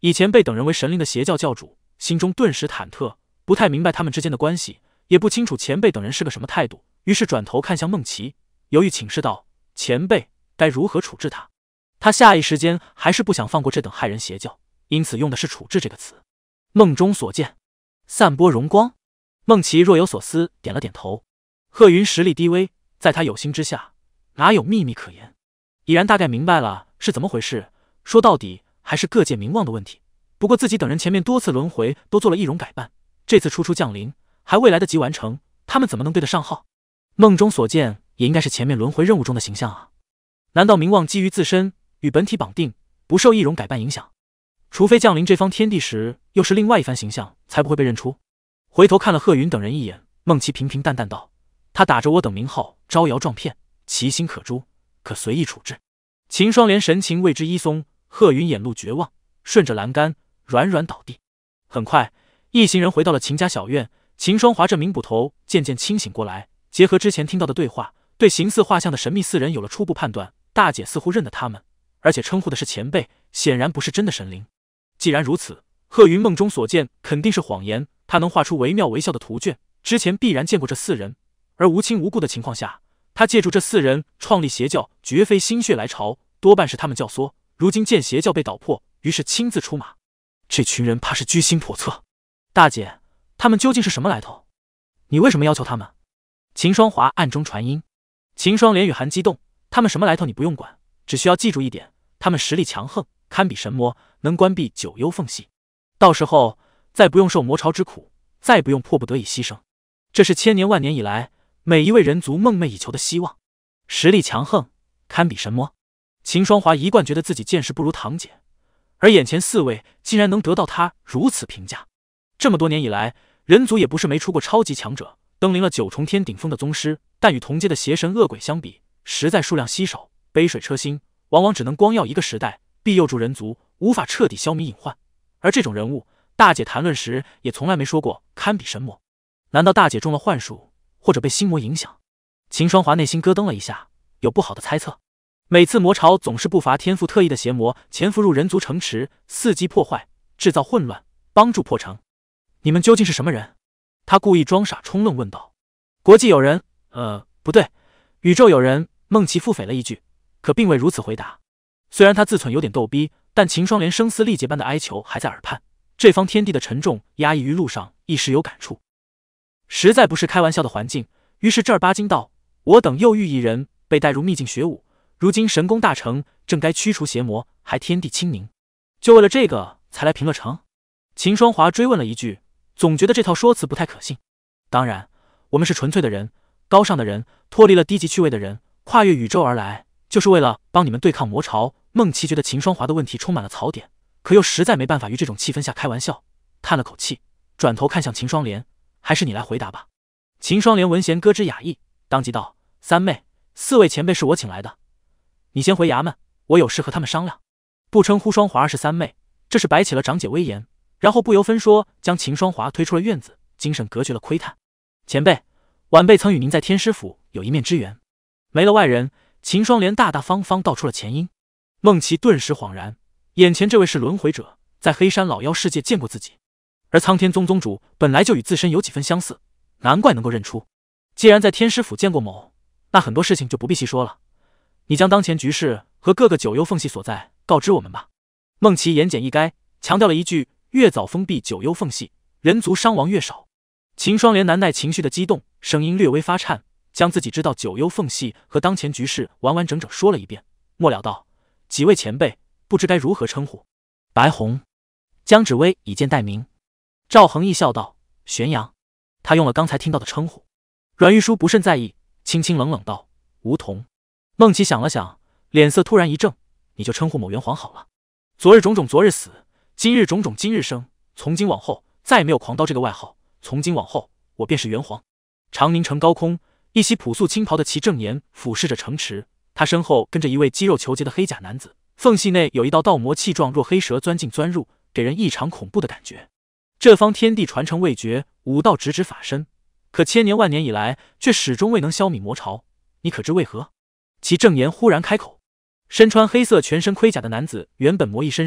以前被等人为神灵的邪教教主，心中顿时忐忑，不太明白他们之间的关系，也不清楚前辈等人是个什么态度，于是转头看向孟奇，犹豫请示道：“前辈，该如何处置他？”他下一时间还是不想放过这等害人邪教，因此用的是处置这个词。梦中所见，散播荣光。孟奇若有所思，点了点头。贺云实力低微，在他有心之下，哪有秘密可言？已然大概明白了是怎么回事。说到底，还是各界名望的问题。不过自己等人前面多次轮回都做了易容改扮，这次初降临，还未来得及完成，他们怎么能对得上号？梦中所见也应该是前面轮回任务中的形象啊。难道名望基于自身，与本体绑定，不受易容改扮影响？除非降临这方天地时又是另外一番形象，才不会被认出。回头看了贺云等人一眼，孟奇平平淡淡道：“他打着我等名号招摇撞骗，其心可诛，可随意处置。”秦霜莲神情为之一松，贺云眼露绝望，顺着栏杆软软倒地。很快，一行人回到了秦家小院。秦双华这名捕头渐渐清醒过来，结合之前听到的对话，对形似画像的神秘四人有了初步判断。大姐似乎认得他们，而且称呼的是前辈，显然不是真的神灵。既然如此，贺云梦中所见肯定是谎言。他能画出惟妙惟肖的图卷，之前必然见过这四人，而无亲无故的情况下，他借助这四人创立邪教，绝非心血来潮，多半是他们教唆。如今见邪教被捣破，于是亲自出马。这群人怕是居心叵测。大姐，他们究竟是什么来头？你为什么要求他们？秦双华暗中传音。秦双莲与寒激动，他们什么来头你不用管，只需要记住一点，他们实力强横，堪比神魔，能关闭九幽缝隙，到时候再不用受魔潮之苦，再不用迫不得已牺牲。这是千年万年以来每一位人族梦寐以求的希望。实力强横，堪比神魔。秦双华一贯觉得自己见识不如堂姐，而眼前四位竟然能得到他如此评价。这么多年以来，人族也不是没出过超级强者，登临了九重天顶峰的宗师，但与同阶的邪神恶鬼相比，实在数量稀少，杯水车薪，往往只能光耀一个时代，庇佑住人族，无法彻底消弭隐患。而这种人物，大姐谈论时也从来没说过堪比神魔。难道大姐中了幻术，或者被心魔影响？秦双华内心咯噔了一下，有不好的猜测。每次魔潮总是不乏天赋特异的邪魔潜伏入人族城池，伺机破坏，制造混乱，帮助破城。你们究竟是什么人？他故意装傻充愣问道。国际友人，不对，宇宙友人。孟奇腹诽了一句，可并未如此回答。虽然他自忖有点逗逼，但秦双莲声嘶力竭般的哀求还在耳畔。这方天地的沉重压抑于路上，一时有感触，实在不是开玩笑的环境。于是正儿八经道：“我等又遇一人被带入秘境学武，如今神功大成，正该驱除邪魔，还天地清宁，就为了这个才来平乐城。”秦双华追问了一句，总觉得这套说辞不太可信。当然，我们是纯粹的人，高尚的人，脱离了低级趣味的人，跨越宇宙而来，就是为了帮你们对抗魔潮。孟奇觉得秦双华的问题充满了槽点，可又实在没办法于这种气氛下开玩笑，叹了口气，转头看向秦双莲：“还是你来回答吧。”秦双莲闻弦咯吱雅意，当即道：“三妹，四位前辈是我请来的，你先回衙门，我有事和他们商量。”不称呼双华是三妹，这是摆起了长姐威严，然后不由分说将秦双华推出了院子，精神隔绝了窥探。前辈，晚辈曾与您在天师府有一面之缘。没了外人，秦双莲大大方方道出了前因。孟奇顿时恍然，眼前这位是轮回者，在黑山老妖世界见过自己，而苍天宗宗主本来就与自身有几分相似，难怪能够认出。既然在天师府见过某，那很多事情就不必细说了。你将当前局势和各个九幽缝隙所在告知我们吧。孟奇言简意赅，强调了一句：越早封闭九幽缝隙，人族伤亡越少。秦双莲难耐情绪的激动，声音略微发颤，将自己知道九幽缝隙和当前局势完完整整说了一遍，末了道：“几位前辈，不知该如何称呼？”白虹、江芷薇以剑代名。赵恒毅笑道：“玄阳。”他用了刚才听到的称呼。阮玉书不甚在意，轻轻冷冷道：“梧桐。”孟奇想了想，脸色突然一怔：“你就称呼某元皇好了。昨日种种昨日死，今日种种今日生，从今往后再没有狂刀这个外号，从今往后我便是元皇。”长宁城高空，一袭朴素青袍的齐正言俯视着城池，他身后跟着一位肌肉虬结的黑甲男子，缝隙内有一道道魔气状若黑蛇钻进钻入，给人异常恐怖的感觉。这方天地传承未绝，武道直指法身，可千年万年以来却始终未能消弭魔潮，你可知为何？齐正言忽然开口。身穿黑色全身盔甲的男子原本魔意深深，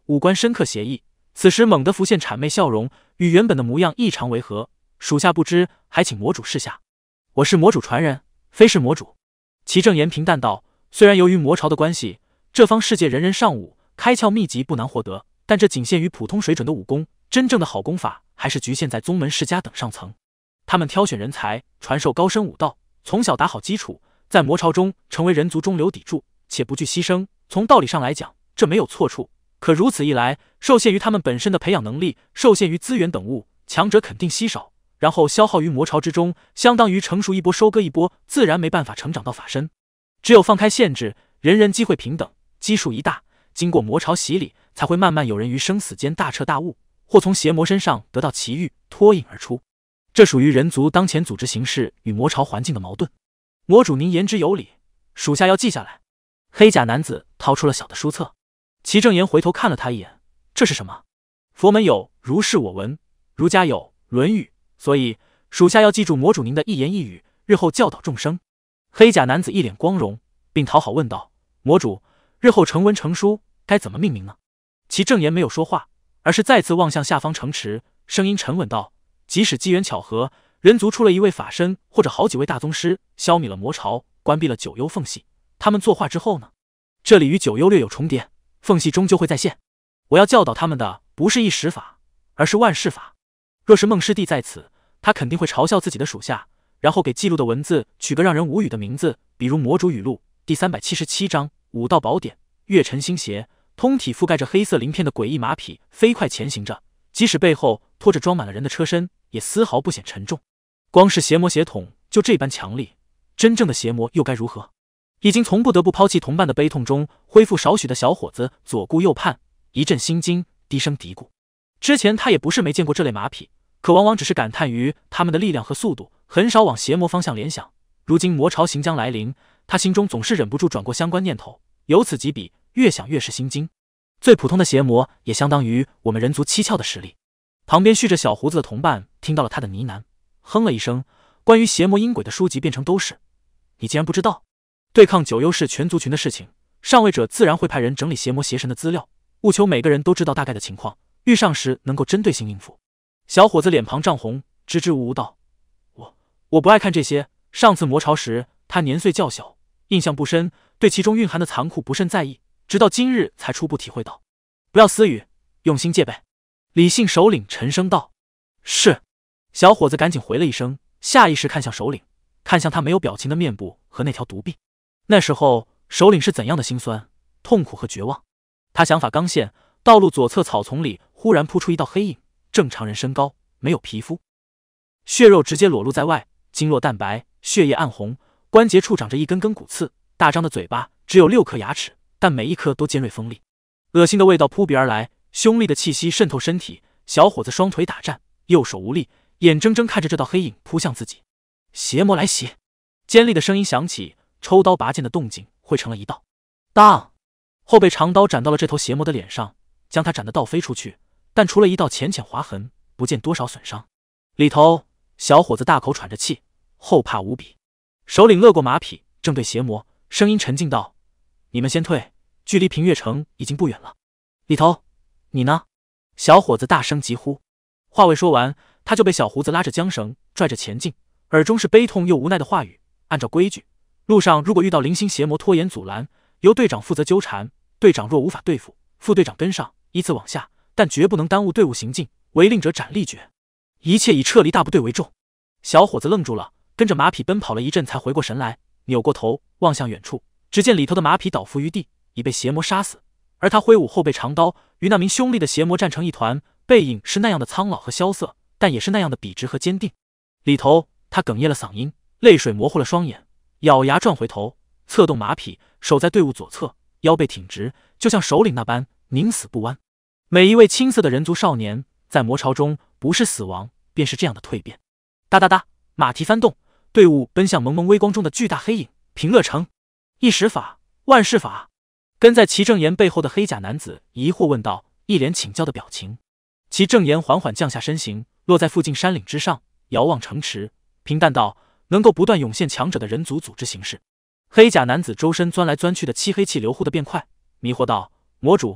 五官深刻邪异，此时猛地浮现谄媚笑容，与原本的模样异常违和。属下不知，还请魔主示下。我是魔主传人，非是魔主。齐正言平淡道：虽然由于魔朝的关系，这方世界人人尚武，开窍秘籍不难获得，但这仅限于普通水准的武功，真正的好功法还是局限在宗门世家等上层。他们挑选人才，传授高深武道，从小打好基础，在魔朝中成为人族中流砥柱，且不惧牺牲。从道理上来讲，这没有错处。可如此一来，受限于他们本身的培养能力，受限于资源等物，强者肯定稀少，然后消耗于魔朝之中，相当于成熟一波收割一波，自然没办法成长到法身。只有放开限制，人人机会平等，基数一大，经过魔朝洗礼，才会慢慢有人于生死间大彻大悟，或从邪魔身上得到奇遇，脱颖而出。这属于人族当前组织形势与魔朝环境的矛盾。魔主您言之有理，属下要记下来。黑甲男子掏出了小的书册，齐正言回头看了他一眼，这是什么？佛门有如是我闻，儒家有论语，所以属下要记住魔主您的一言一语，日后教导众生。黑甲男子一脸光荣，并讨好问道：魔主，日后成文成书该怎么命名呢？齐正言没有说话，而是再次望向下方城池，声音沉稳道：即使机缘巧合，人族出了一位法身或者好几位大宗师，消弭了魔朝，关闭了九幽缝隙，他们作画之后呢？这里与九幽略有重叠，缝隙终究会再现。我要教导他们的不是一时法，而是万世法。若是孟师弟在此，他肯定会嘲笑自己的属下，然后给记录的文字取个让人无语的名字，比如魔主语录第377章武道宝典，月辰星邪，通体覆盖着黑色鳞片的诡异马匹飞快前行着，即使背后拖着装满了人的车身，也丝毫不显沉重。光是邪魔血统就这般强力，真正的邪魔又该如何？已经从不得不抛弃同伴的悲痛中恢复少许的小伙子左顾右盼，一阵心惊，低声嘀咕。之前他也不是没见过这类马匹，可往往只是感叹于他们的力量和速度，很少往邪魔方向联想。如今魔朝行将来临，他心中总是忍不住转过相关念头，由此及彼，越想越是心惊。最普通的邪魔也相当于我们人族七窍的实力。旁边蓄着小胡子的同伴听到了他的呢喃，哼了一声。关于邪魔阴鬼的书籍变成都是，你竟然不知道？对抗九幽氏全族群的事情，上位者自然会派人整理邪魔邪神的资料，务求每个人都知道大概的情况，遇上时能够针对性应付。小伙子脸庞涨红，支支吾吾道：我不爱看这些，上次魔朝时他年岁较小，印象不深，对其中蕴含的残酷不甚在意，直到今日才初步体会到。不要私语，用心戒备。李姓首领沉声道：是。小伙子赶紧回了一声，下意识看向首领，看向他没有表情的面部和那条独臂。那时候首领是怎样的心酸、痛苦和绝望？他想法刚现，道路左侧草丛里忽然扑出一道黑影，正常人身高，没有皮肤，血肉直接裸露在外，经络淡白，血液暗红，关节处长着一根根骨刺，大张的嘴巴，只有6颗牙齿，但每一颗都尖锐锋利。恶心的味道扑鼻而来，凶厉的气息渗透身体。小伙子双腿打颤，右手无力，眼睁睁看着这道黑影扑向自己。邪魔来袭！尖利的声音响起，抽刀拔剑的动静汇成了一道。当！后背长刀斩到了这头邪魔的脸上，将他斩得倒飞出去，但除了一道浅浅划痕，不见多少损伤。里头，小伙子大口喘着气，后怕无比。首领勒过马匹，正对邪魔，声音沉静道：你们先退，距离平月城已经不远了。里头，你呢？小伙子大声疾呼。话未说完，他就被小胡子拉着缰绳拽着前进，耳中是悲痛又无奈的话语。按照规矩，路上如果遇到零星邪魔拖延阻拦，由队长负责纠缠，队长若无法对付，副队长跟上，依次往下，但绝不能耽误队伍行进，违令者斩立决。一切以撤离大部队为重。小伙子愣住了，跟着马匹奔跑了一阵才回过神来，扭过头望向远处，只见里头的马匹倒伏于地，已被邪魔杀死，而他挥舞后背长刀，与那名凶厉的邪魔战成一团，背影是那样的苍老和萧瑟，但也是那样的笔直和坚定。里头，他哽咽了嗓音，泪水模糊了双眼，咬牙转回头，策动马匹，守在队伍左侧，腰背挺直，就像首领那般宁死不弯。每一位青涩的人族少年，在魔潮中不是死亡，便是这样的蜕变。哒哒哒，马蹄翻动，队伍奔向蒙蒙微光中的巨大黑影。平乐城，一时法，万世法。跟在齐正言背后的黑甲男子疑惑问道，一脸请教的表情。齐正言缓缓降下身形，落在附近山岭之上，遥望城池，平淡道：能够不断涌现强者的人族组织形式。黑甲男子周身钻来钻去的漆黑气流忽的变快，迷惑道：魔主，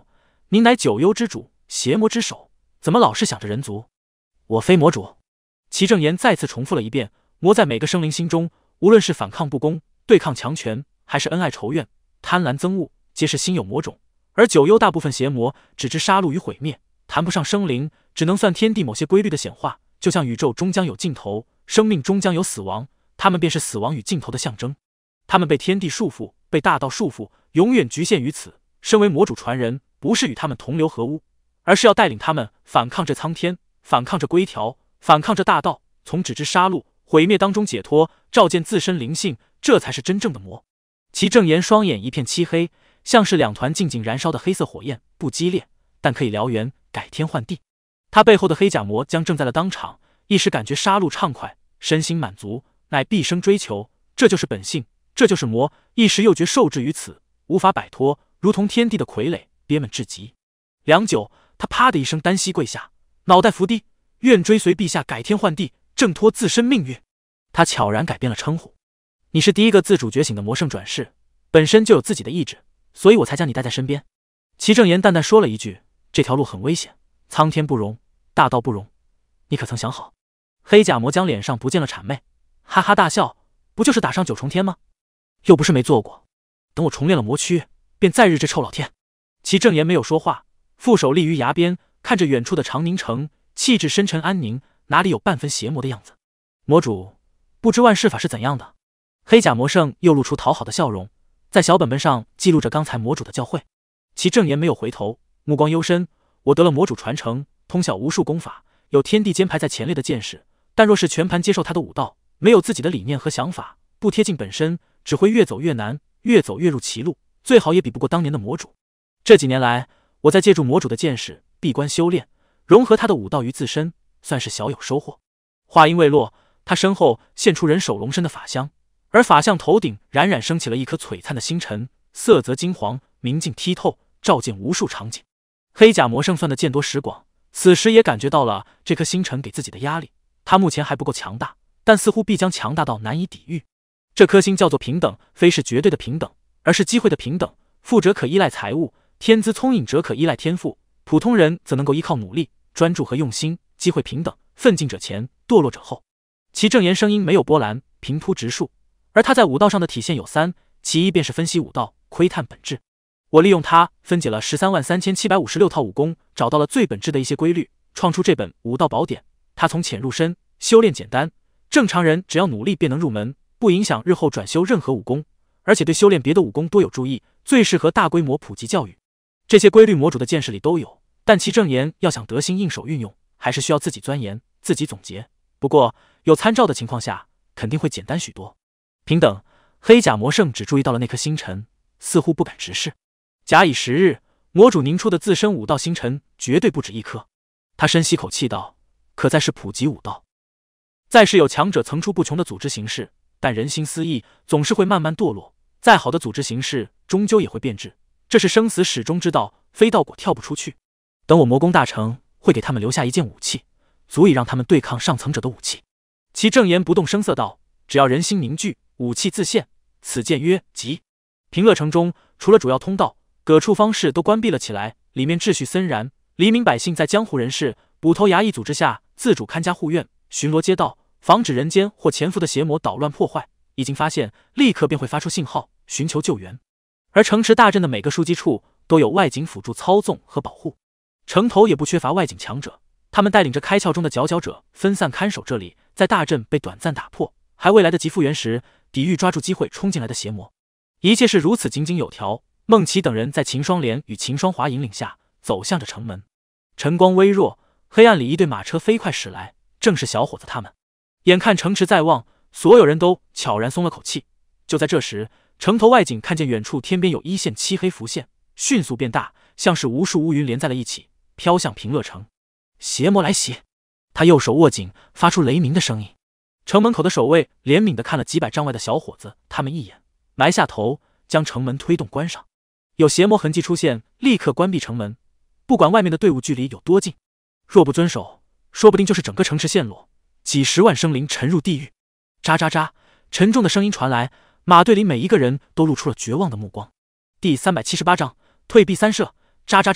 您乃九幽之主，邪魔之首，怎么老是想着人族？我非魔主。齐正言再次重复了一遍。魔在每个生灵心中，无论是反抗不公、对抗强权，还是恩爱仇怨、贪婪憎恶，皆是心有魔种。而九幽大部分邪魔只知杀戮与毁灭，谈不上生灵，只能算天地某些规律的显化。就像宇宙终将有尽头，生命终将有死亡，他们便是死亡与尽头的象征。他们被天地束缚，被大道束缚，永远局限于此。身为魔主传人，不是与他们同流合污，而是要带领他们反抗这苍天，反抗这规条，反抗这大道，从只知杀戮、毁灭当中解脱，照见自身灵性，这才是真正的魔。齐正言双眼一片漆黑，像是两团静静燃烧的黑色火焰，不激烈，但可以燎原，改天换地。他背后的黑甲魔将正在了当场，一时感觉杀戮畅快，身心满足，乃毕生追求，这就是本性，这就是魔。一时又觉受制于此，无法摆脱，如同天地的傀儡，憋闷至极。良久，他啪的一声单膝跪下，脑袋伏地，愿追随陛下改天换地，挣脱自身命运。他悄然改变了称呼，你是第一个自主觉醒的魔圣转世，本身就有自己的意志，所以我才将你带在身边。齐正言淡淡说了一句，这条路很危险，苍天不容，大道不容，你可曾想好？黑甲魔将脸上不见了谄媚，哈哈大笑，不就是打上9重天吗？又不是没做过，等我重练了魔躯，便再日这臭老天。齐正言没有说话，负手立于崖边，看着远处的长宁城，气质深沉安宁，哪里有半分邪魔的样子。魔主，不知万世法是怎样的？黑甲魔圣又露出讨好的笑容，在小本本上记录着刚才魔主的教诲。齐正言没有回头，目光幽深，我得了魔主传承，通晓无数功法，有天地间排在前列的见识，但若是全盘接受他的武道，没有自己的理念和想法，不贴近本身，只会越走越难，越走越入歧路，最好也比不过当年的魔主。这几年来，我在借助魔主的见识，闭关修炼，融合他的武道于自身，算是小有收获。话音未落，他身后现出人首龙身的法相，而法相头顶冉冉升起了一颗璀璨的星辰，色泽金黄，明净剔透，照见无数场景。黑甲魔圣算的见多识广，此时也感觉到了这颗星辰给自己的压力。他目前还不够强大，但似乎必将强大到难以抵御。这颗星叫做平等，非是绝对的平等，而是机会的平等。富者可依赖财物，天资聪颖者可依赖天赋，普通人则能够依靠努力、专注和用心。机会平等，奋进者前，堕落者后。齐正言声音没有波澜，平铺直述。而他在武道上的体现有3，其一便是分析武道，窥探本质。我利用它分解了133756套武功，找到了最本质的一些规律，创出这本武道宝典。它从浅入深，修炼简单，正常人只要努力便能入门，不影响日后转修任何武功，而且对修炼别的武功多有注意，最适合大规模普及教育。这些规律魔主的见识里都有，但齐正言要想得心应手运用，还是需要自己钻研，自己总结。不过有参照的情况下，肯定会简单许多。平等，黑甲魔圣只注意到了那颗星辰，似乎不敢直视。假以时日，魔主凝出的自身武道星辰绝对不止1颗。他深吸口气道，可再是普及武道。再是有强者层出不穷的组织形式，但人心思意总是会慢慢堕落，再好的组织形式终究也会变质，这是生死始终之道，非道果跳不出去。等我魔功大成，会给他们留下一件武器，足以让他们对抗上层者的武器。齐正言不动声色道，只要人心凝聚，武器自现，此剑曰极。平乐城中除了主要通道，各处方式都关闭了起来，里面秩序森然，黎民百姓在江湖人士、捕头衙役组织下自主看家护院，巡逻街道，防止人间或潜伏的邪魔捣乱破坏。一经发现，立刻便会发出信号，寻求救援。而城池大镇的每个枢机处都有外警辅助操纵和保护，城头也不缺乏外警强者，他们带领着开窍中的佼佼者分散看守这里，在大阵被短暂打破，还未来得及复原时，抵御抓住机会冲进来的邪魔。一切是如此井井有条。孟奇等人在秦双莲与秦双华引领下走向着城门，晨光微弱，黑暗里一队马车飞快驶来，正是小伙子他们。眼看城池在望，所有人都悄然松了口气。就在这时，城头外景看见远处天边有一线漆黑浮现，迅速变大，像是无数乌云连在了一起，飘向平乐城。邪魔来袭！他右手握紧，发出雷鸣的声音。城门口的守卫怜悯地看了几百丈外的小伙子他们一眼，埋下头将城门推动关上。有邪魔痕迹出现，立刻关闭城门，不管外面的队伍距离有多近，若不遵守，说不定就是整个城池陷落，几十万生灵沉入地狱。喳喳喳，沉重的声音传来，马队里每一个人都露出了绝望的目光。第378章，退避三舍。喳喳喳，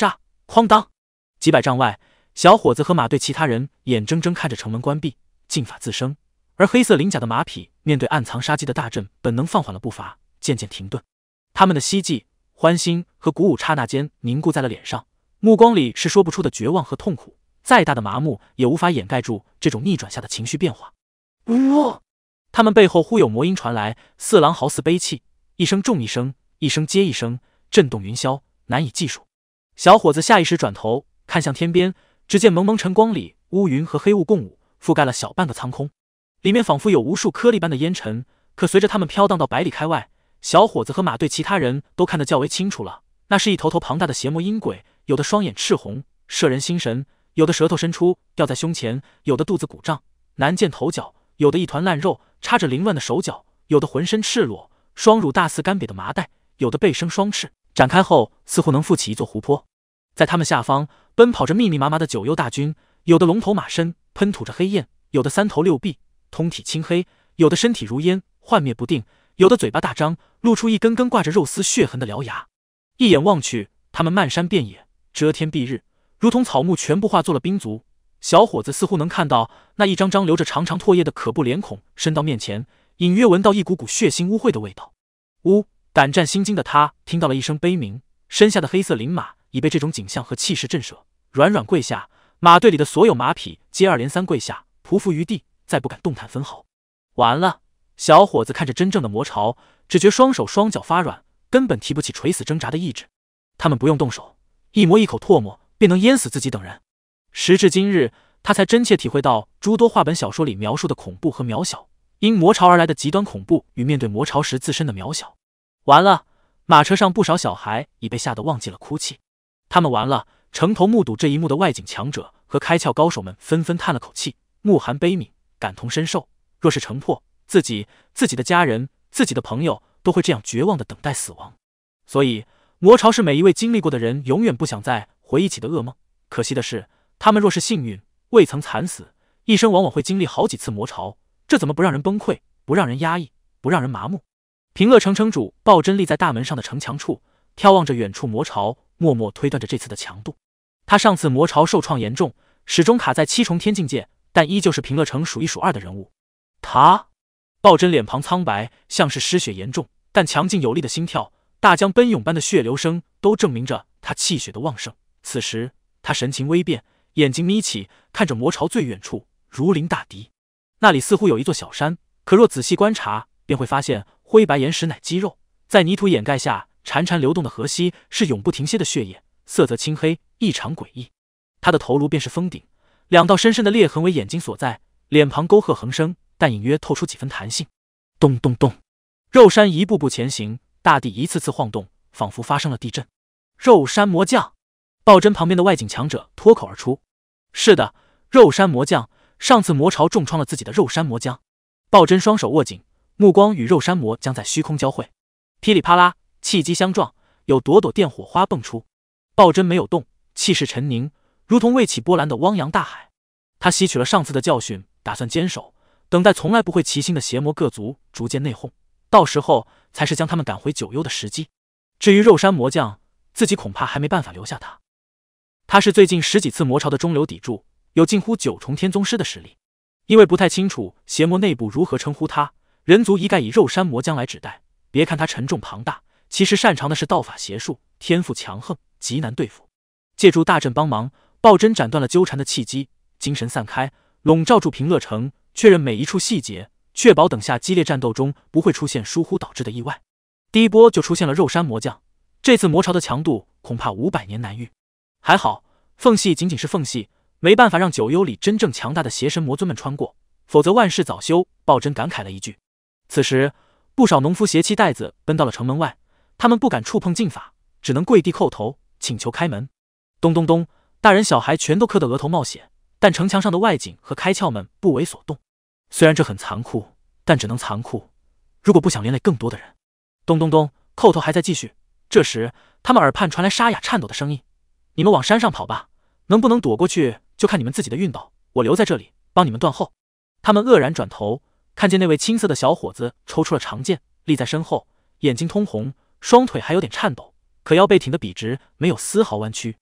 哐当！几百丈外，小伙子和马队其他人眼睁睁看着城门关闭，禁法自生。而黑色鳞甲的马匹面对暗藏杀机的大阵，本能放缓了步伐，渐渐停顿。他们的希冀、欢欣和鼓舞刹那间凝固在了脸上，目光里是说不出的绝望和痛苦，再大的麻木也无法掩盖住这种逆转下的情绪变化。他们背后忽有魔音传来，四郎嚎似悲泣，一声重一声，一声接一声，震动云霄，难以计数。小伙子下意识转头看向天边，只见蒙蒙晨光里乌云和黑雾共舞，覆盖了小半个苍空，里面仿佛有无数颗粒般的烟尘。可随着他们飘荡到百里开外，小伙子和马队其他人都看得较为清楚了，那是一头头庞大的邪魔阴鬼，有的双眼赤红，摄人心神，有的舌头伸出吊在胸前，有的肚子鼓胀，难见头角，有的一团烂肉插着凌乱的手脚，有的浑身赤裸，双乳大似干瘪的麻袋，有的背生双翅，展开后似乎能覆起一座湖泊。在他们下方奔跑着密密麻麻的九幽大军，有的龙头马身，喷吐着黑焰，有的三头六臂，通体青黑，有的身体如烟，幻灭不定，有的嘴巴大张，露出一根根挂着肉丝血痕的獠牙。一眼望去，他们漫山遍野，遮天蔽日，如同草木全部化作了兵卒。小伙子似乎能看到那一张张留着长长唾液的可怖脸孔伸到面前，隐约闻到一股股血腥污秽的味道。胆战心惊的他听到了一声悲鸣，身下的黑色灵马已被这种景象和气势震慑，软软跪下。马队里的所有马匹接二连三跪下，匍匐于地，再不敢动弹分毫。完了！小伙子看着真正的魔潮，只觉双手双脚发软，根本提不起垂死挣扎的意志。他们不用动手，一魔一口唾沫便能淹死自己等人。时至今日，他才真切体会到诸多话本小说里描述的恐怖和渺小，因魔潮而来的极端恐怖与面对魔潮时自身的渺小。完了！马车上不少小孩已被吓得忘记了哭泣。他们完了！城头目睹这一幕的外景强者和开窍高手们纷纷叹了口气，目含悲悯，感同身受。若是城破，自己的家人、自己的朋友都会这样绝望地等待死亡。所以魔潮是每一位经历过的人永远不想再回忆起的噩梦。可惜的是，他们若是幸运，未曾惨死，一生往往会经历好几次魔潮，这怎么不让人崩溃，不让人压抑，不让人麻木？平乐城城主鲍真立在大门上的城墙处，眺望着远处魔潮，默默推断着这次的强度。他上次魔潮受创严重，始终卡在7重天境界，但依旧是平乐城数一数二的人物。鲍真脸庞苍白，像是失血严重，但强劲有力的心跳，大江奔涌般的血流声，都证明着他气血的旺盛。此时他神情微变，眼睛眯起，看着魔潮最远处，如临大敌。那里似乎有一座小山，可若仔细观察，便会发现灰白岩石乃肌肉，在泥土掩盖下潺潺流动的河溪是永不停歇的血液，色泽青黑，异常诡异。他的头颅便是峰顶，两道深深的裂痕为眼睛所在，脸庞沟壑横生，但隐约透出几分弹性。咚咚咚，肉山一步步前行，大地一次次晃动，仿佛发生了地震。肉山魔将！鲍真旁边的外景强者脱口而出：“是的，肉山魔将，上次魔潮重创了自己的肉山魔将。”鲍真双手握紧，目光与肉山魔将在虚空交汇，噼里啪啦，气机相撞，有朵朵电火花迸出。鲍真没有动，气势沉凝，如同未起波澜的汪洋大海。他吸取了上次的教训，打算坚守，等待从来不会齐心的邪魔各族逐渐内讧，到时候才是将他们赶回九幽的时机。至于肉山魔将，自己恐怕还没办法留下他。他是最近10几次魔潮的中流砥柱，有近乎9重天宗师的实力。因为不太清楚邪魔内部如何称呼他，人族一概以肉山魔将来指代。别看他沉重庞大，其实擅长的是道法邪术，天赋强横，极难对付。借助大阵帮忙，鲍真斩断了纠缠的契机，精神散开，笼罩住平乐城，确认每一处细节，确保等下激烈战斗中不会出现疏忽导致的意外。第一波就出现了肉山魔将，这次魔潮的强度恐怕500年难遇。还好，缝隙仅仅是缝隙，没办法让九幽里真正强大的邪神魔尊们穿过，否则万事早休。鲍真感慨了一句。此时，不少农夫携妻带子奔到了城门外，他们不敢触碰禁法，只能跪地叩头请求开门。咚咚咚，大人小孩全都磕得额头冒血，但城墙上的外景和开窍们不为所动。虽然这很残酷，但只能残酷，如果不想连累更多的人。咚咚咚，叩头还在继续。这时，他们耳畔传来沙哑颤抖的声音：“你们往山上跑吧，能不能躲过去就看你们自己的运道，我留在这里帮你们断后。”他们愕然转头，看见那位青涩的小伙子抽出了长剑，立在身后，眼睛通红，双腿还有点颤抖，可腰背挺得笔直，没有丝毫弯曲。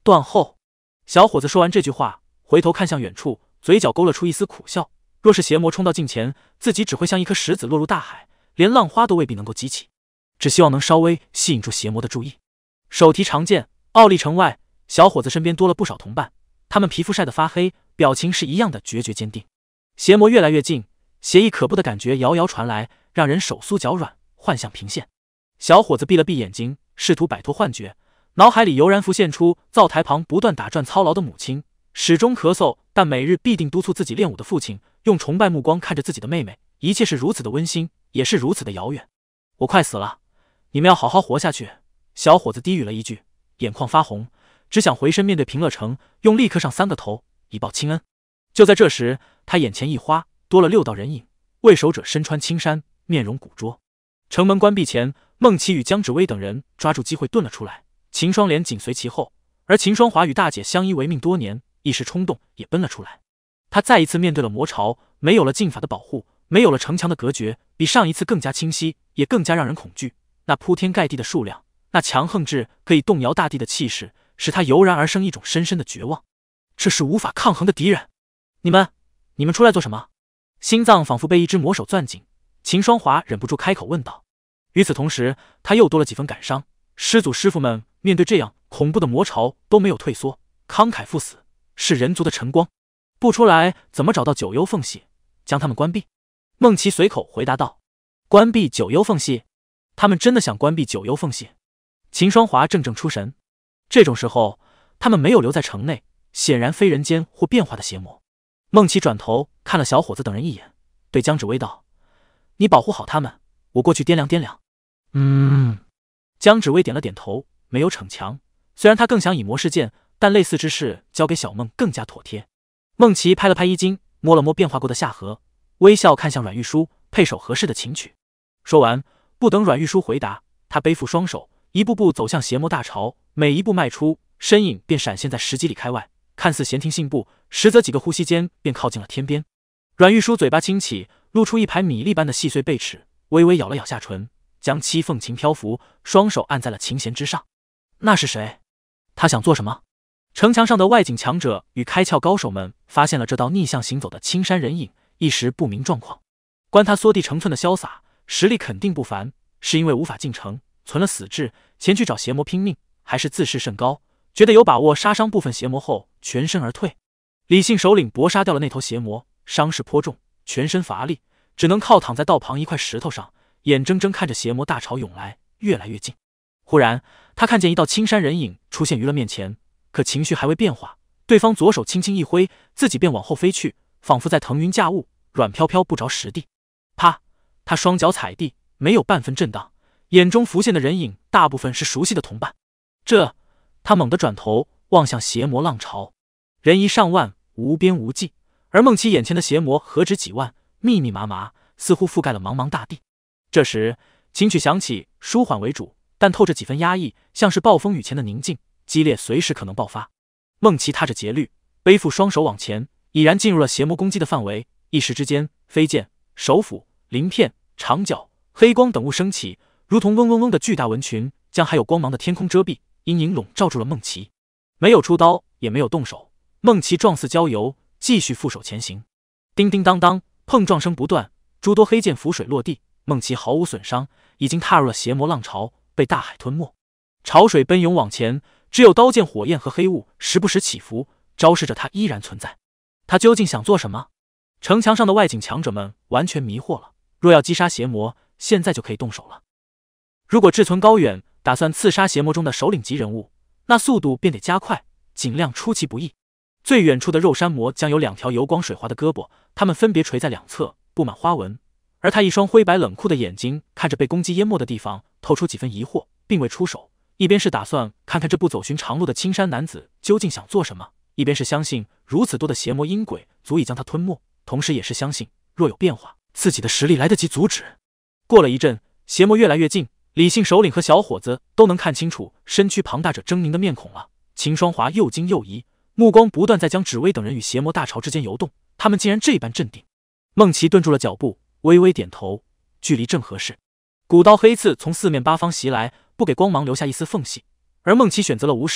断后。小伙子说完这句话，回头看向远处，嘴角勾勒出一丝苦笑。若是邪魔冲到近前，自己只会像一颗石子落入大海，连浪花都未必能够激起。只希望能稍微吸引住邪魔的注意。手提长剑，奥利城外，小伙子身边多了不少同伴，他们皮肤晒得发黑，表情是一样的决绝坚定。邪魔越来越近，邪异可怖的感觉遥遥传来，让人手酥脚软，幻象频现。小伙子闭了闭眼睛，试图摆脱幻觉，脑海里油然浮现出灶台旁不断打转操劳的母亲，始终咳嗽但每日必定督促自己练武的父亲，用崇拜目光看着自己的妹妹，一切是如此的温馨，也是如此的遥远。我快死了，你们要好好活下去。小伙子低语了一句，眼眶发红，只想回身面对平乐城，用力磕上3个头，以报亲恩。就在这时，他眼前一花，多了6道人影，为首者身穿青衫，面容古拙。城门关闭前，孟琪与江芷薇等人抓住机会遁了出来，秦双莲紧随其后，而秦双华与大姐相依为命多年，一时冲动也奔了出来。他再一次面对了魔潮，没有了禁法的保护，没有了城墙的隔绝，比上一次更加清晰，也更加让人恐惧。那铺天盖地的数量，那强横至可以动摇大地的气势，使他油然而生一种深深的绝望。这是无法抗衡的敌人。你们出来做什么？心脏仿佛被一只魔手攥紧，秦双华忍不住开口问道。与此同时，他又多了几分感伤。师祖师傅们面对这样恐怖的魔潮都没有退缩，慷慨赴死，是人族的晨光。不出来怎么找到九幽缝隙，将他们关闭？孟琪随口回答道。关闭九幽缝隙？他们真的想关闭九幽缝隙？秦双华怔怔出神。这种时候，他们没有留在城内，显然非人间或变化的邪魔。孟琪转头看了小伙子等人一眼，对江芷薇道：“你保护好他们，我过去掂量掂量。”江芷薇点了点头，没有逞强。虽然他更想以魔事剑，但类似之事交给小孟更加妥帖。孟琪拍了拍衣襟，摸了摸变化过的下颌，微笑看向阮玉书，配首合适的琴曲。说完，不等阮玉书回答，他背负双手，一步步走向邪魔大潮，每一步迈出，身影便闪现在10几里开外，看似闲庭信步，实则几个呼吸间便靠近了天边。阮玉书嘴巴轻启，露出一排米粒般的细碎贝齿，微微咬了咬下唇，将七凤琴漂浮，双手按在了琴弦之上。那是谁？他想做什么？城墙上的外景强者与开窍高手们发现了这道逆向行走的青山人影，一时不明状况。观他缩地成寸的潇洒，实力肯定不凡，是因为无法进城，存了死志，前去找邪魔拼命，还是自视甚高，觉得有把握杀伤部分邪魔后全身而退？李姓首领搏杀掉了那头邪魔，伤势颇重，全身乏力，只能靠躺在道旁一块石头上，眼睁睁看着邪魔大潮涌来，越来越近。忽然，他看见一道青山人影出现于了面前，可情绪还未变化，对方左手轻轻一挥，自己便往后飞去，仿佛在腾云驾雾，软飘飘不着实地。啪！他双脚踩地，没有半分震荡，眼中浮现的人影大部分是熟悉的同伴。他猛地转头望向邪魔浪潮，人疑上万，无边无际，而孟琪眼前的邪魔何止几万，密密麻麻，似乎覆盖了茫茫大地。这时琴曲响起，舒缓为主，但透着几分压抑，像是暴风雨前的宁静，激烈随时可能爆发。孟琪踏着节律，背负双手往前，已然进入了邪魔攻击的范围。一时之间，飞剑、手斧、鳞片、长角、黑光等物升起，如同嗡嗡嗡的巨大蚊群，将还有光芒的天空遮蔽，阴影笼罩住了孟琪。没有出刀，也没有动手，孟琪状似郊游，继续负手前行。叮叮当当，碰撞声不断，诸多黑剑浮水落地，孟琪毫无损伤，已经踏入了邪魔浪潮，被大海吞没。潮水奔涌往前，只有刀剑火焰和黑雾时不时起伏，昭示着他依然存在。他究竟想做什么？城墙上的外景强者们完全迷惑了，若要击杀邪魔，现在就可以动手了。如果志存高远，打算刺杀邪魔中的首领级人物，那速度便得加快，尽量出其不意。最远处的肉山魔将有2条油光水滑的胳膊，它们分别垂在两侧，布满花纹，而他一双灰白冷酷的眼睛看着被攻击淹没的地方，透出几分疑惑，并未出手。一边是打算看看这部走寻常路的青山男子究竟想做什么，一边是相信如此多的邪魔阴鬼足以将他吞没，同时也是相信若有变化，自己的实力来得及阻止。过了一阵，邪魔越来越近，李姓首领和小伙子都能看清楚身躯庞大者狰狞的面孔了。秦双华又惊又疑，目光不断在将芷薇等人与邪魔大潮之间游动，他们竟然这般镇定。孟琪顿住了脚步，微微点头，距离正合适。古刀黑刺从四面八方袭来，不给光芒留下一丝缝隙，而孟琪选择了无视，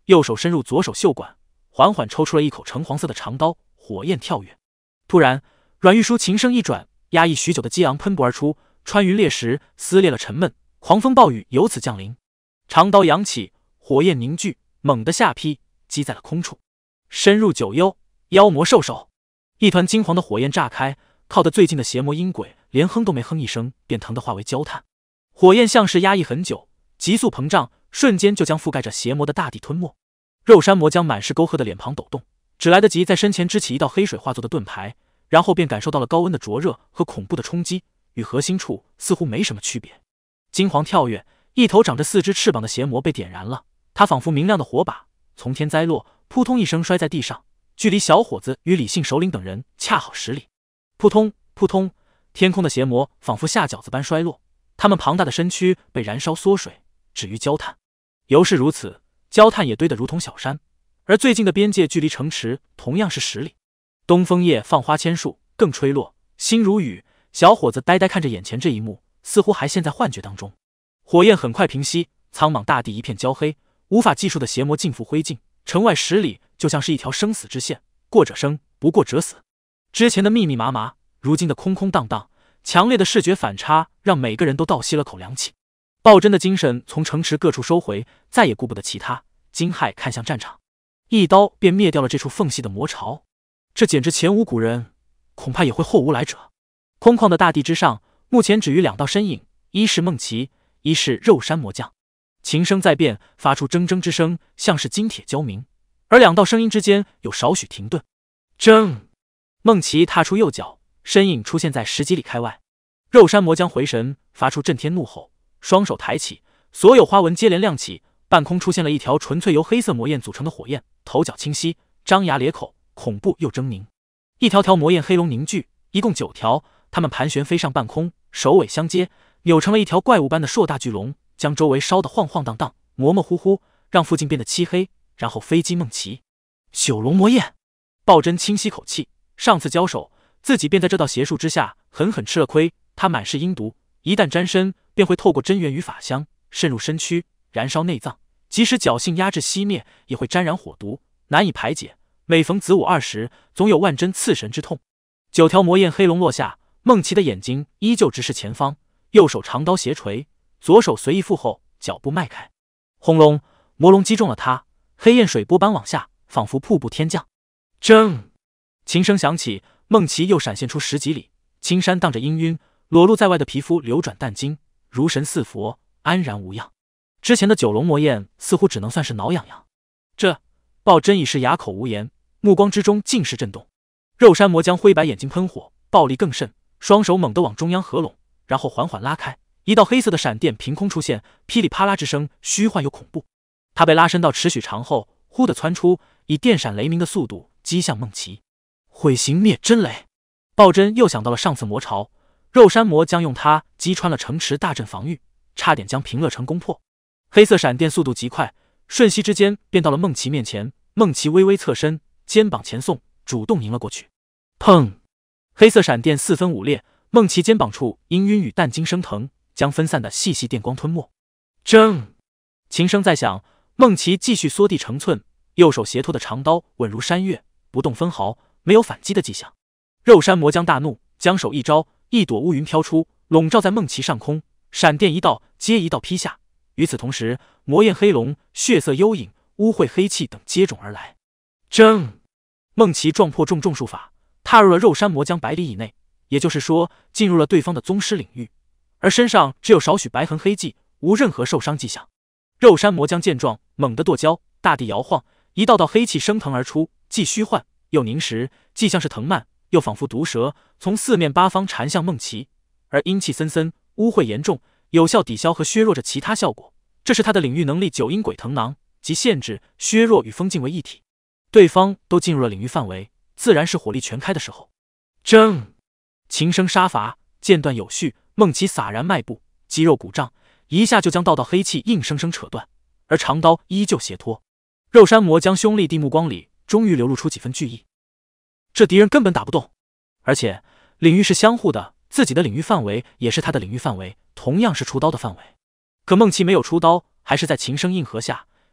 右手伸入左手袖管，缓缓抽出了一口橙黄色的长刀，火焰跳跃。突然，阮玉书琴声一转，压抑许久的激昂喷薄而出，穿云裂石，撕裂了沉闷，狂风暴雨由此降临。长刀扬起，火焰凝聚，猛地下劈，击在了空处。深入九幽，妖魔兽首。一团金黄的火焰炸开，靠得最近的邪魔阴鬼连哼都没哼一声，便疼得化为焦炭。火焰像是压抑很久，急速膨胀，瞬间就将覆盖着邪魔的大地吞没。肉山魔将满是沟壑的脸庞抖动，只来得及在身前支起一道黑水化作的盾牌，然后便感受到了高温的灼热和恐怖的冲击，与核心处似乎没什么区别。金黄跳跃，一头长着4只翅膀的邪魔被点燃了，它仿佛明亮的火把，从天栽落，扑通一声摔在地上，距离小伙子与李姓首领等人恰好10里。扑通扑通，天空的邪魔仿佛下饺子般摔落，他们庞大的身躯被燃烧缩水，止于焦炭。犹是如此，焦炭也堆得如同小山，而最近的边界距离城池同样是10里。东风夜放花千树，更吹落，心如雨。小伙子呆呆看着眼前这一幕，似乎还陷在幻觉当中。火焰很快平息，苍茫大地一片焦黑，无法计数的邪魔尽付灰烬，城外10里就像是一条生死之线，过者生，不过者死。之前的密密麻麻，如今的空空荡荡，强烈的视觉反差让每个人都倒吸了口凉气。鲍真的精神从城池各处收回，再也顾不得其他，惊骇看向战场，一刀便灭掉了这处缝隙的魔巢。这简直前无古人，恐怕也会后无来者。空旷的大地之上，目前只余2道身影，一是孟奇，一是肉山魔将。琴声在变，发出铮铮之声，像是金铁交鸣，而2道声音之间有少许停顿。铮！孟奇踏出右脚，身影出现在10几里开外。肉山魔将回神，发出震天怒吼，双手抬起，所有花纹接连亮起，半空出现了一条纯粹由黑色魔焰组成的火焰，头角清晰，张牙咧口，恐怖又狰狞。一条条魔焰黑龙凝聚，一共9条，它们盘旋飞上半空，首尾相接，扭成了一条怪物般的硕大巨龙，将周围烧得晃晃荡荡，模模糊糊，让附近变得漆黑，然后飞击孟奇。九龙魔焰！鲍真轻吸口气，上次交手，自己便在这道邪术之下狠狠吃了亏。他满是阴毒，一旦沾身，便会透过真元与法香渗入身躯，燃烧内脏，即使侥幸压制熄灭，也会沾染火毒，难以排解。每逢子午20，总有万针刺神之痛。9条魔焰黑龙落下，孟奇的眼睛依旧直视前方，右手长刀斜垂，左手随意负后，脚步迈开。轰隆！魔龙击中了他，黑焰水波般往下，仿佛瀑布天降。铮！琴声响起，孟奇又闪现出10几里，青山荡着氤氲，裸露在外的皮肤流转淡金，如神似佛，安然无恙。之前的9龙魔焰似乎只能算是挠痒痒。这鲍真已是哑口无言，目光之中尽是震动。肉山魔将灰白眼睛喷火，暴力更甚，双手猛地往中央合拢，然后缓缓拉开，一道黑色的闪电凭空出现，噼里啪啦之声虚幻又恐怖。他被拉伸到尺许长后，忽地窜出，以电闪雷鸣的速度击向孟奇。毁形灭真雷！鲍真又想到了上次魔潮，肉山魔将用它击穿了城池大阵防御，差点将平乐城攻破。黑色闪电速度极快，瞬息之间便到了孟奇面前。孟奇微微侧身，肩膀前送，主动迎了过去。砰！黑色闪电4分5裂，孟奇肩膀处氤氲与弹筋升腾，将分散的细细电光吞没。铮！琴声再响，孟奇继续缩地成寸，右手斜托的长刀稳如山岳，不动分毫，没有反击的迹象。肉山魔将大怒，将手一招，一朵乌云飘出，笼罩在孟奇上空，闪电一道接一道劈下。与此同时，魔焰黑龙、血色幽影、污秽黑气等接踵而来。铮！孟奇撞破重术法，踏入了肉山魔将100里以内，也就是说进入了对方的宗师领域，而身上只有少许白痕黑迹，无任何受伤迹象。肉山魔将见状，猛地跺脚，大地摇晃，一道道黑气升腾而出，既虚幻又凝实，既像是藤蔓，又仿佛毒蛇，从4面8方缠向孟奇，而阴气森森，污秽严重，有效抵消和削弱着其他效果。这是他的领域能力9阴鬼藤囊，即限制、削弱与封禁为一体。对方都进入了领域范围，自然是火力全开的时候。铮！琴声杀伐，间断有序，孟奇洒然迈步，肌肉鼓胀，一下就将道道黑气硬生生扯断，而长刀依旧斜托。肉山魔将凶厉地目光里终于流露出几分惧意。这敌人根本打不动，而且领域是相互的，自己的领域范围也是他的领域范围，同样是出刀的范围。可孟奇没有出刀，还是在琴声应和下，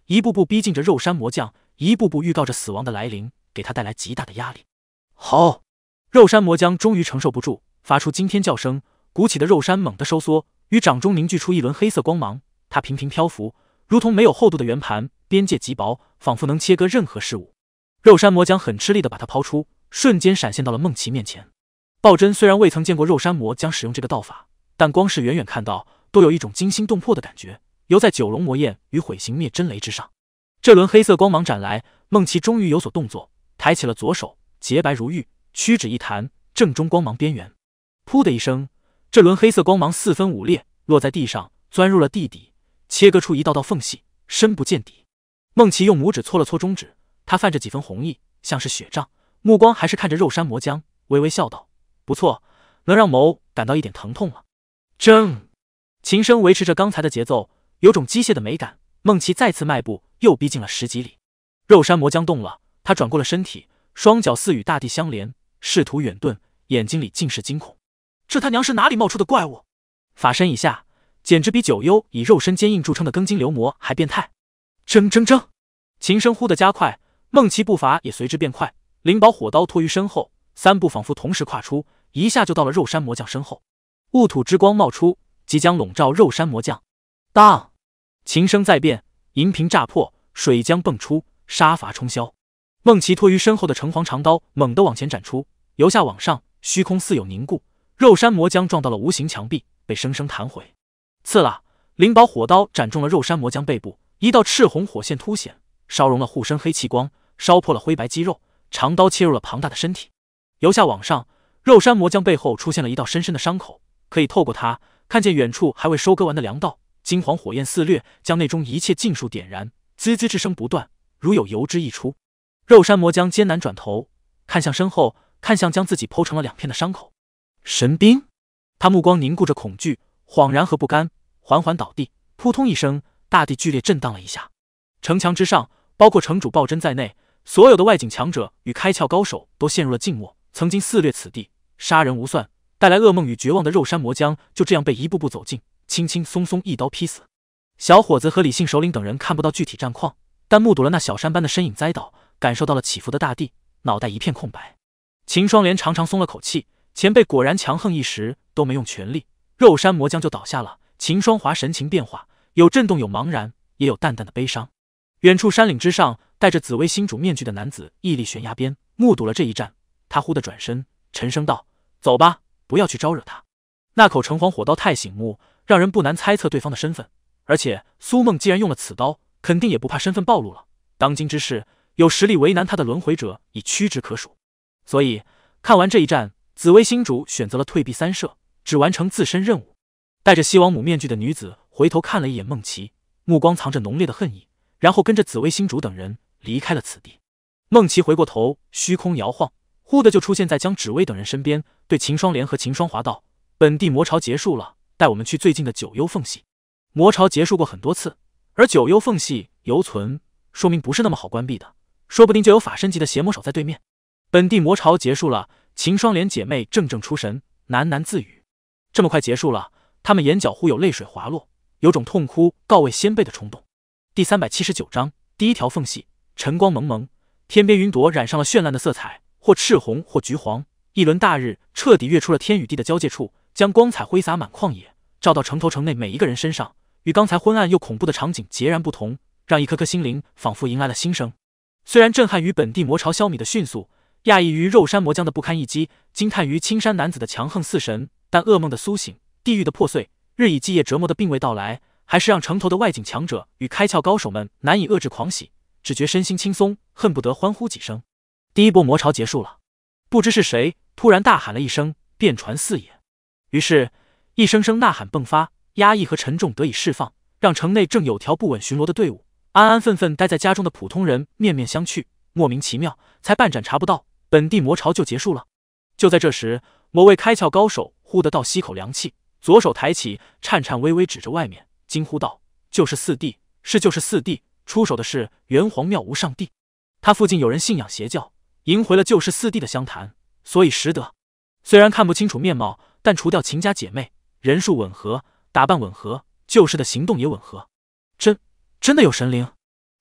一步步逼近着肉山魔将，一步步预告着死亡的来临，给他带来极大的压力。吼！肉山魔将终于承受不住，发出惊天叫声，鼓起的肉山猛地收缩，于掌中凝聚出一轮黑色光芒。它频频漂浮，如同没有厚度的圆盘，边界极薄，仿佛能切割任何事物。肉山魔将很吃力地把它抛出，瞬间闪现到了孟琪面前。鲍真虽然未曾见过肉山魔将使用这个道法，但光是远远看到，都有一种惊心动魄的感觉，犹在九龙魔焰与毁形灭真雷之上。这轮黑色光芒斩来，孟琪终于有所动作，抬起了左手，洁白如玉，屈指一弹，正中光芒边缘。噗的一声，这轮黑色光芒四分五裂，落在地上，钻入了地底，切割出一道道缝隙，深不见底。孟琪用拇指搓了搓中指，他泛着几分红意，像是血障，目光还是看着肉山魔将，微微笑道：“不错，能让某感到一点疼痛了。”铮！琴声维持着刚才的节奏，有种机械的美感。孟琪再次迈步，又逼近了10几里。肉山魔将动了，他转过了身体，双脚似与大地相连，试图远遁，眼睛里尽是惊恐。这他娘是哪里冒出的怪物？法身以下，简直比九幽以肉身坚硬著称的庚金流魔还变态。铮铮铮！琴声忽地加快，孟琪步伐也随之变快，灵宝火刀托于身后，3步仿佛同时跨出，一下就到了肉山魔将身后。雾土之光冒出，即将笼罩肉山魔将。当！琴声再变，银瓶炸破，水浆迸出，杀伐冲霄。孟琪托于身后的橙黄长刀猛地往前斩出，由下往上，虚空似有凝固。肉山魔将撞到了无形墙壁，被生生弹回。刺啦！灵宝火刀斩中了肉山魔将背部，一道赤红火线凸显，烧融了护身黑气光，烧破了灰白肌肉。长刀切入了庞大的身体，由下往上，肉山魔将背后出现了一道深深的伤口，可以透过它看见远处还未收割完的粮道。金黄火焰肆掠，将内中一切尽数点燃，滋滋之声不断，如有油脂溢出。肉山魔将艰难转头，看向身后，看向将自己剖成了2片的伤口。神兵！他目光凝固着恐惧、恍然和不甘，缓缓倒地，扑通一声，大地剧烈震荡了一下。城墙之上，包括城主鲍真在内，所有的外境强者与开窍高手都陷入了静默。曾经肆虐此地、杀人无算、带来噩梦与绝望的肉山魔将，就这样被一步步走近，轻轻松松一刀劈死。小伙子和李姓首领等人看不到具体战况，但目睹了那小山般的身影栽倒，感受到了起伏的大地，脑袋一片空白。秦双莲长长松了口气，前辈果然强横，一时都没用全力，肉山魔将就倒下了。秦双华神情变化，有震动，有茫然，也有淡淡的悲伤。远处山岭之上，戴着紫薇星主面具的男子屹立悬崖边，目睹了这一战，他忽地转身，沉声道：“走吧，不要去招惹他。”那口橙黄火刀太醒目，让人不难猜测对方的身份。而且苏梦既然用了此刀，肯定也不怕身份暴露了。当今之事，有实力为难他的轮回者已屈指可数。所以看完这一战，紫薇星主选择了退避三舍，只完成自身任务。戴着西王母面具的女子回头看了一眼孟琪，目光藏着浓烈的恨意，然后跟着紫薇星主等人离开了此地。孟琪回过头，虚空摇晃，忽的就出现在江芷薇等人身边，对秦双莲和秦双华道：“本地魔潮结束了，带我们去最近的九幽缝隙。”魔潮结束过很多次，而九幽缝隙犹存，说明不是那么好关闭的，说不定就有法身级的邪魔手在对面。本地魔潮结束了，秦双莲姐妹怔怔出神，喃喃自语：“这么快结束了？”她们眼角忽有泪水滑落，有种痛哭告慰先辈的冲动。第379章，第一条缝隙，晨光蒙蒙，天边云朵染上了绚烂的色彩，或赤红，或橘黄。一轮大日彻底跃出了天与地的交界处，将光彩挥洒满旷野，照到城头城内每一个人身上，与刚才昏暗又恐怖的场景截然不同，让一颗颗心灵仿佛迎来了新生。虽然震撼于本地魔潮消弭的迅速，讶异于肉山魔将的不堪一击，惊叹于青山男子的强横似神，但噩梦的苏醒，地狱的破碎，日以继夜折磨的并未到来，还是让城头的外境强者与开窍高手们难以遏制狂喜，只觉身心轻松，恨不得欢呼几声。第一波魔潮结束了，不知是谁突然大喊了一声，遍传四野。于是一声声呐喊迸发，压抑和沉重得以释放，让城内正有条不紊巡逻的队伍，安安分分待在家中的普通人面面相觑，莫名其妙，才半盏茶不到，本地魔潮就结束了。就在这时，某位开窍高手忽地倒吸口凉气，左手抬起，颤颤巍巍指着外面，惊呼道：“就是四弟，是就是四弟！”出手的是元皇庙无上帝。他附近有人信仰邪教，迎回了就是四弟的香坛，所以识得。虽然看不清楚面貌，但除掉秦家姐妹，人数吻合，打扮吻合，就是的行动也吻合。真的有神灵？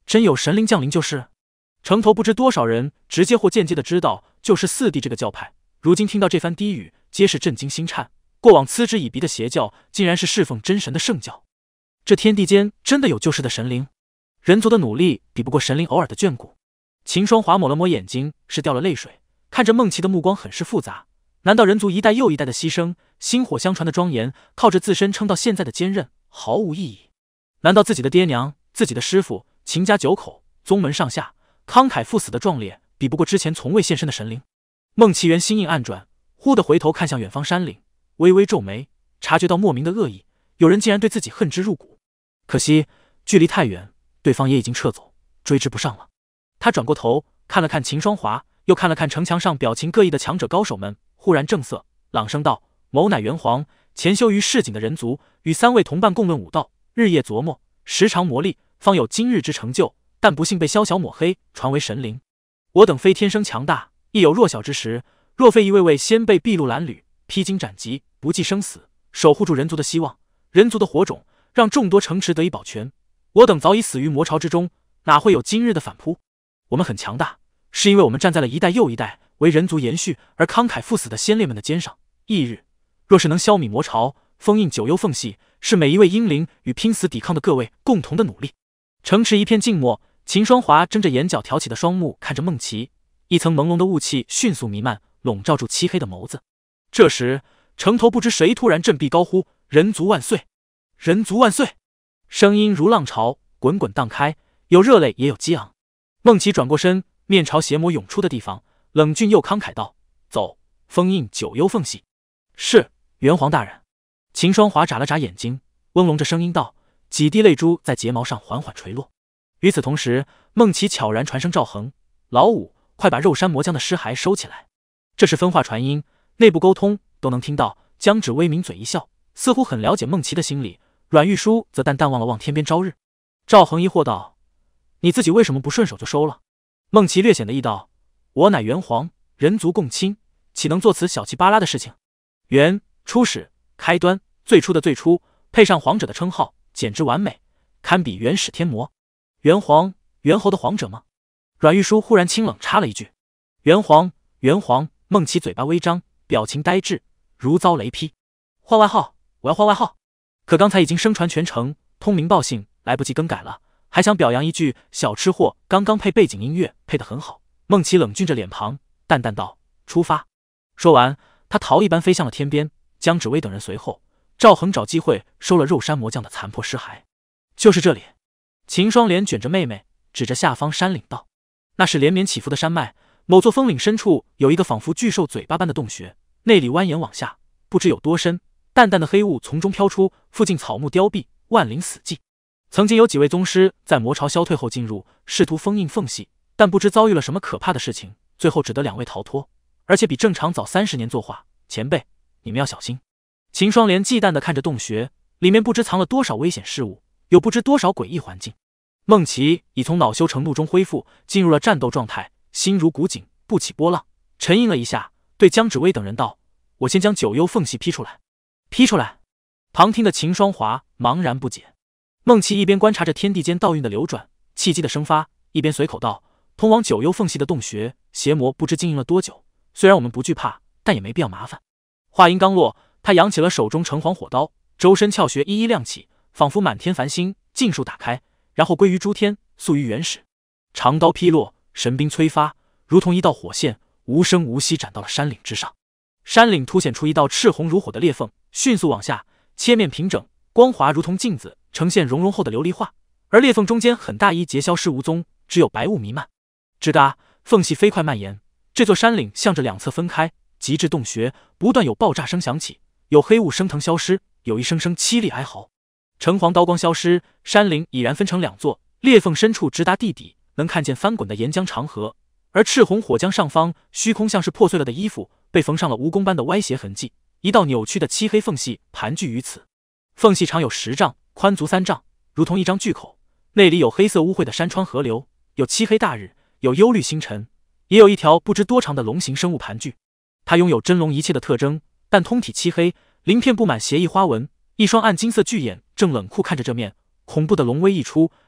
真有神灵降临就是。城头不知多少人直接或间接的知道就是四帝这个教派，如今听到这番低语，皆是震惊心颤。过往嗤之以鼻的邪教，竟然是侍奉真神的圣教。这天地间真的有救世的神灵？人族的努力比不过神灵偶尔的眷顾。秦双华抹了抹眼睛，是掉了泪水，看着孟琪的目光很是复杂。难道人族一代又一代的牺牲，薪火相传的庄严，靠着自身撑到现在的坚韧，毫无意义？难道自己的爹娘、自己的师父、秦家9口、宗门上下慷慨赴死的壮烈，比不过之前从未现身的神灵？孟琪元心印暗转，忽地回头看向远方山岭，微微皱眉，察觉到莫名的恶意，有人竟然对自己恨之入骨。可惜距离太远，对方也已经撤走，追之不上了。他转过头看了看秦双华，又看了看城墙上表情各异的强者高手们，忽然正色，朗声道：“某乃元皇，潜修于市井的人族，与3位同伴共论武道，日夜琢磨，时常磨砺，方有今日之成就。但不幸被宵小抹黑，传为神灵。我等非天生强大，亦有弱小之时。若非一位位先辈筚路蓝缕，披荆斩棘，不计生死，守护住人族的希望，人族的火种，让众多城池得以保全，我等早已死于魔巢之中，哪会有今日的反扑？我们很强大，是因为我们站在了一代又一代为人族延续而慷慨赴死的先烈们的肩上。翌日，若是能消弭魔巢，封印9幽缝隙，是每一位英灵与拼死抵抗的各位共同的努力。”城池一片静默，秦双华睁着眼角挑起的双目看着孟琪，一层朦胧的雾气迅速弥漫，笼罩住漆黑的眸子。这时，城头不知谁突然振臂高呼：“人族万岁！人族万岁！”声音如浪潮，滚滚荡开，有热泪也有激昂。孟琪转过身，面朝邪魔涌出的地方，冷峻又慷慨道：“走，封印9幽缝隙。”“是，元皇大人。”秦双华眨了眨眼睛，嗡聋着声音道，几滴泪珠在睫毛上缓缓垂落。与此同时，孟琪悄然传声赵恒：“老五，快把肉山魔将的尸骸收起来。”这是分话传音，内部沟通都能听到。江芷微抿嘴一笑，似乎很了解孟琪的心理。阮玉书则淡淡望了望天边朝日。赵恒疑惑道：“你自己为什么不顺手就收了？”孟琪略显得意道：“我乃元皇，人族共亲，岂能做此小气巴拉的事情？元，初始，开端，最初的最初，配上皇者的称号，简直完美，堪比原始天魔。元皇，元侯的皇者吗？”阮玉书忽然清冷插了一句：“元皇，元皇。”孟琪嘴巴微张，表情呆滞，如遭雷劈。换外号，我要换外号。可刚才已经声传全城，通名报姓，来不及更改了，还想表扬一句小吃货刚刚配背景音乐配得很好。孟琪冷峻着脸庞，淡淡道：“出发。”说完，他逃一般飞向了天边，江芷薇等人随后。赵恒找机会收了肉山魔将的残破尸骸。就是这里。秦双莲卷着妹妹，指着下方山岭道：“那是连绵起伏的山脉，某座峰岭深处有一个仿佛巨兽嘴巴般的洞穴，内里蜿蜒往下，不知有多深。淡淡的黑雾从中飘出，附近草木凋敝，万灵死寂。曾经有几位宗师在魔巢消退后进入，试图封印缝隙，但不知遭遇了什么可怕的事情，最后只得2位逃脱，而且比正常早30年作画。前辈，你们要小心。”秦双莲忌惮地看着洞穴，里面不知藏了多少危险事物，有不知多少诡异环境。孟琪已从恼羞成怒中恢复，进入了战斗状态，心如古井，不起波浪。沉吟了一下，对江芷薇等人道：“我先将9幽缝隙劈出来。”劈出来！旁听的秦双华茫然不解。孟琪一边观察着天地间道运的流转，气机的生发，一边随口道：“通往9幽缝隙的洞穴，邪魔不知经营了多久。虽然我们不惧怕，但也没必要麻烦。”话音刚落，他扬起了手中橙黄火刀，周身窍穴一一亮起，仿佛满天繁星尽数打开，然后归于诸天，速于原始。长刀劈落，神兵催发，如同一道火线，无声无息斩到了山岭之上。山岭凸显出一道赤红如火的裂缝，迅速往下，切面平整，光滑如同镜子，呈现熔融后的琉璃画。而裂缝中间很大一截消失无踪，只有白雾弥漫。吱嘎，缝隙飞快蔓延，这座山岭向着两侧分开，极致洞穴不断有爆炸声响起，有黑雾升腾消失，有一声声凄厉哀嚎。橙黄刀光消失，山岭已然分成2座，裂缝深处直达地底，能看见翻滚的岩浆长河。而赤红火浆上方，虚空像是破碎了的衣服，被缝上了蜈蚣般的歪斜痕迹，一道扭曲的漆黑缝隙盘踞于此。缝隙长有10丈，宽足3丈，如同一张巨口，内里有黑色污秽的山川河流，有漆黑大日，有幽绿星辰，也有一条不知多长的龙形生物盘踞。它拥有真龙一切的特征，但通体漆黑，鳞片布满邪异花纹，一双暗金色巨眼正冷酷看着这面。恐怖的龙威一出，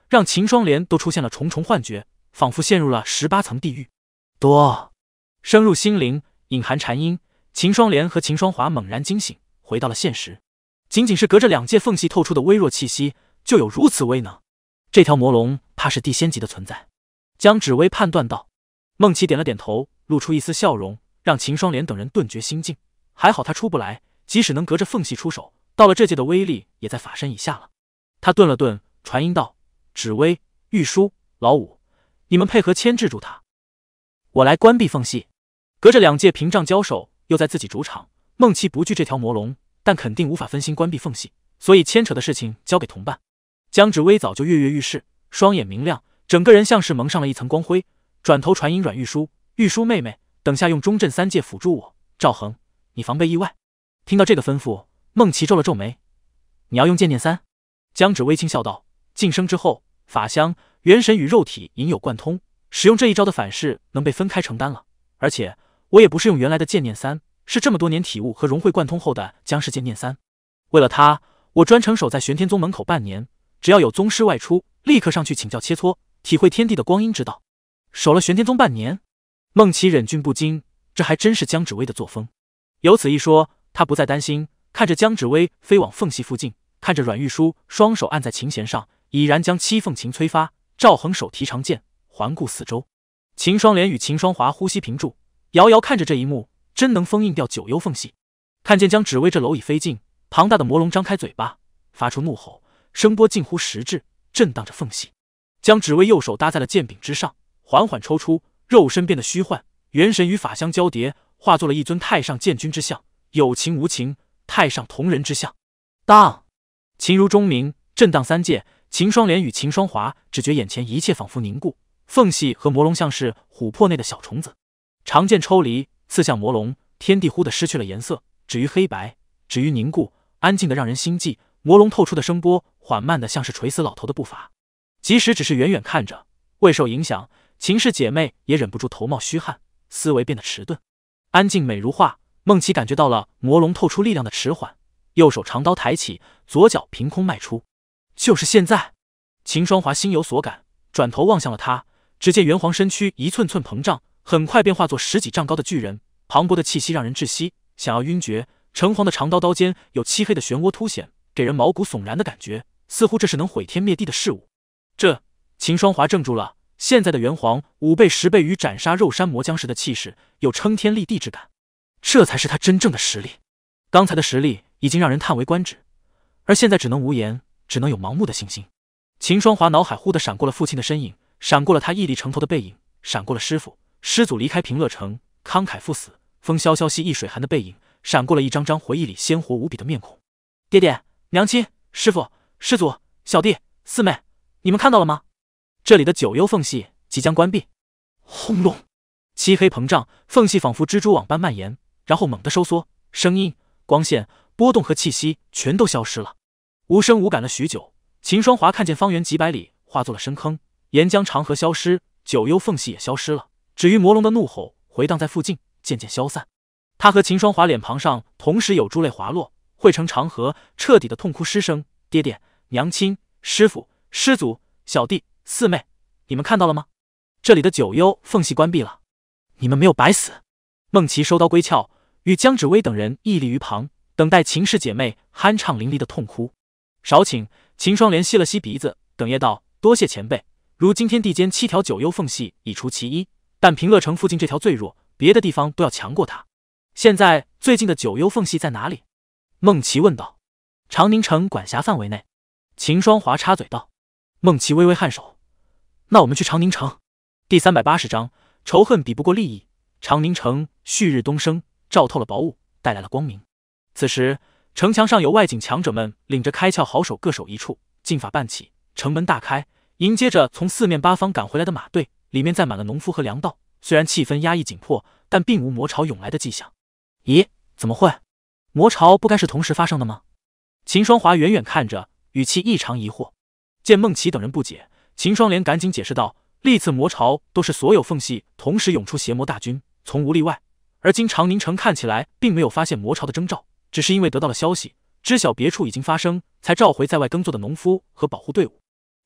让秦双莲都出现了重重幻觉，仿佛陷入了18层地狱。多深入心灵，隐含禅音，秦双莲和秦双华猛然惊醒，回到了现实。仅仅是隔着2界缝隙透出的微弱气息，就有如此威能。这条魔龙怕是地仙级的存在。江芷薇判断道。孟琪点了点头，露出一丝笑容，让秦双莲等人顿觉心静。还好他出不来，即使能隔着缝隙出手，到了这界的威力也在法身以下了。他顿了顿，传音道：“芷薇、玉书、老五，你们配合牵制住他，我来关闭缝隙。”隔着2界屏障交手，又在自己主场，孟琪不惧这条魔龙，但肯定无法分心关闭缝隙，所以牵扯的事情交给同伴。江芷薇早就跃跃欲试，双眼明亮，整个人像是蒙上了一层光辉，转头传音阮玉书：“玉书妹妹，等下用中镇3界辅助我，赵恒，你防备意外。”听到这个吩咐，孟琪皱了皱眉：“你要用剑念3？”江芷薇轻笑道：“晋升之后，法相、元神与肉体隐有贯通，使用这一招的反噬能被分开承担了。而且我也不是用原来的剑念3，是这么多年体悟和融会贯通后的江氏剑念3。为了他，我专程守在玄天宗门口半年，只要有宗师外出，立刻上去请教切磋，体会天地的光阴之道。守了玄天宗半年。”孟琪忍俊不禁，这还真是江芷薇的作风。有此一说，他不再担心，看着江芷薇飞往缝隙附近，看着阮玉书双手按在琴弦上，已然将七凤琴催发。赵恒手提长剑，环顾四周。秦双莲与秦双华呼吸屏住，遥遥看着这一幕，真能封印掉9幽缝隙。看见江芷薇这蝼蚁飞进，庞大的魔龙张开嘴巴，发出怒吼，声波近乎实质，震荡着缝隙。江芷薇右手搭在了剑柄之上，缓缓抽出，肉身变得虚幻，元神与法相交叠，化作了一尊太上剑君之相，有情无情，太上同人之相。当，琴如钟鸣，震荡3界。秦双莲与秦双华只觉眼前一切仿佛凝固，缝隙和魔龙像是琥珀内的小虫子。长剑抽离，刺向魔龙，天地忽地失去了颜色，止于黑白，止于凝固，安静的让人心悸。魔龙透出的声波缓慢的像是垂死老头的步伐，即使只是远远看着，未受影响，秦氏姐妹也忍不住头冒虚汗，思维变得迟钝。安静美如画，孟琪感觉到了魔龙透出力量的迟缓，右手长刀抬起，左脚凭空迈出。就是现在！秦双华心有所感，转头望向了他，只见元皇身躯一寸寸膨胀，很快便化作10几丈高的巨人，磅礴的气息让人窒息，想要晕厥。橙黄的长刀刀尖有漆黑的漩涡凸显，给人毛骨悚然的感觉，似乎这是能毁天灭地的事物。秦双华怔住了，现在的元皇5倍10倍于斩杀肉山魔将时的气势，有撑天立地之感，这才是他真正的实力。刚才的实力已经让人叹为观止，而现在只能无言，只能有盲目的信心。秦双华脑海忽地闪过了父亲的身影，闪过了他屹立城头的背影，闪过了师父师祖离开平乐城慷慨赴死风萧萧兮易水寒的背影，闪过了一张张回忆里鲜活无比的面孔。爹爹、娘亲、师父、师祖、小弟、四妹，你们看到了吗？这里的9幽缝隙即将关闭。轰隆，漆黑膨胀，缝隙仿佛蜘蛛网般蔓延，然后猛地收缩，声音、光线、波动和气息全都消失了。无声无感了许久，秦双华看见方圆几百里化作了深坑，沿江长河消失，9幽缝隙也消失了，至于魔龙的怒吼回荡在附近，渐渐消散。他和秦双华脸庞上同时有珠泪滑落，汇成长河，彻底的痛哭失声。爹爹、娘亲、师父、师祖、小弟、四妹，你们看到了吗？这里的9幽缝隙关闭了，你们没有白死。孟琪收刀归鞘，与江芷薇等人屹立于旁，等待秦氏姐妹酣畅淋漓的痛哭。少顷，秦双莲吸了吸鼻子，哽咽道：“多谢前辈，如今天地间7条9幽缝隙已除其一，但平乐城附近这条最弱，别的地方都要强过它。现在最近的9幽缝隙在哪里？”孟琪问道。长宁城管辖范围内。秦双华插嘴道。孟琪微微颔首，那我们去长宁城。第380章，仇恨比不过利益。长宁城旭日东升，照透了薄雾，带来了光明。此时城墙上有外景强者们领着开窍好手各守一处，劲法办起，城门大开，迎接着从4面8方赶回来的马队，里面载满了农夫和粮道。虽然气氛压抑紧迫，但并无魔潮涌来的迹象。咦，怎么会？魔潮不该是同时发生的吗？秦双华远远看着，语气异常疑惑。见孟琪等人不解，秦双莲赶紧解释道：历次魔潮都是所有缝隙同时涌出邪魔大军，从无例外。而今长宁城看起来并没有发现魔潮的征兆，只是因为得到了消息，知晓别处已经发生，才召回在外耕作的农夫和保护队伍。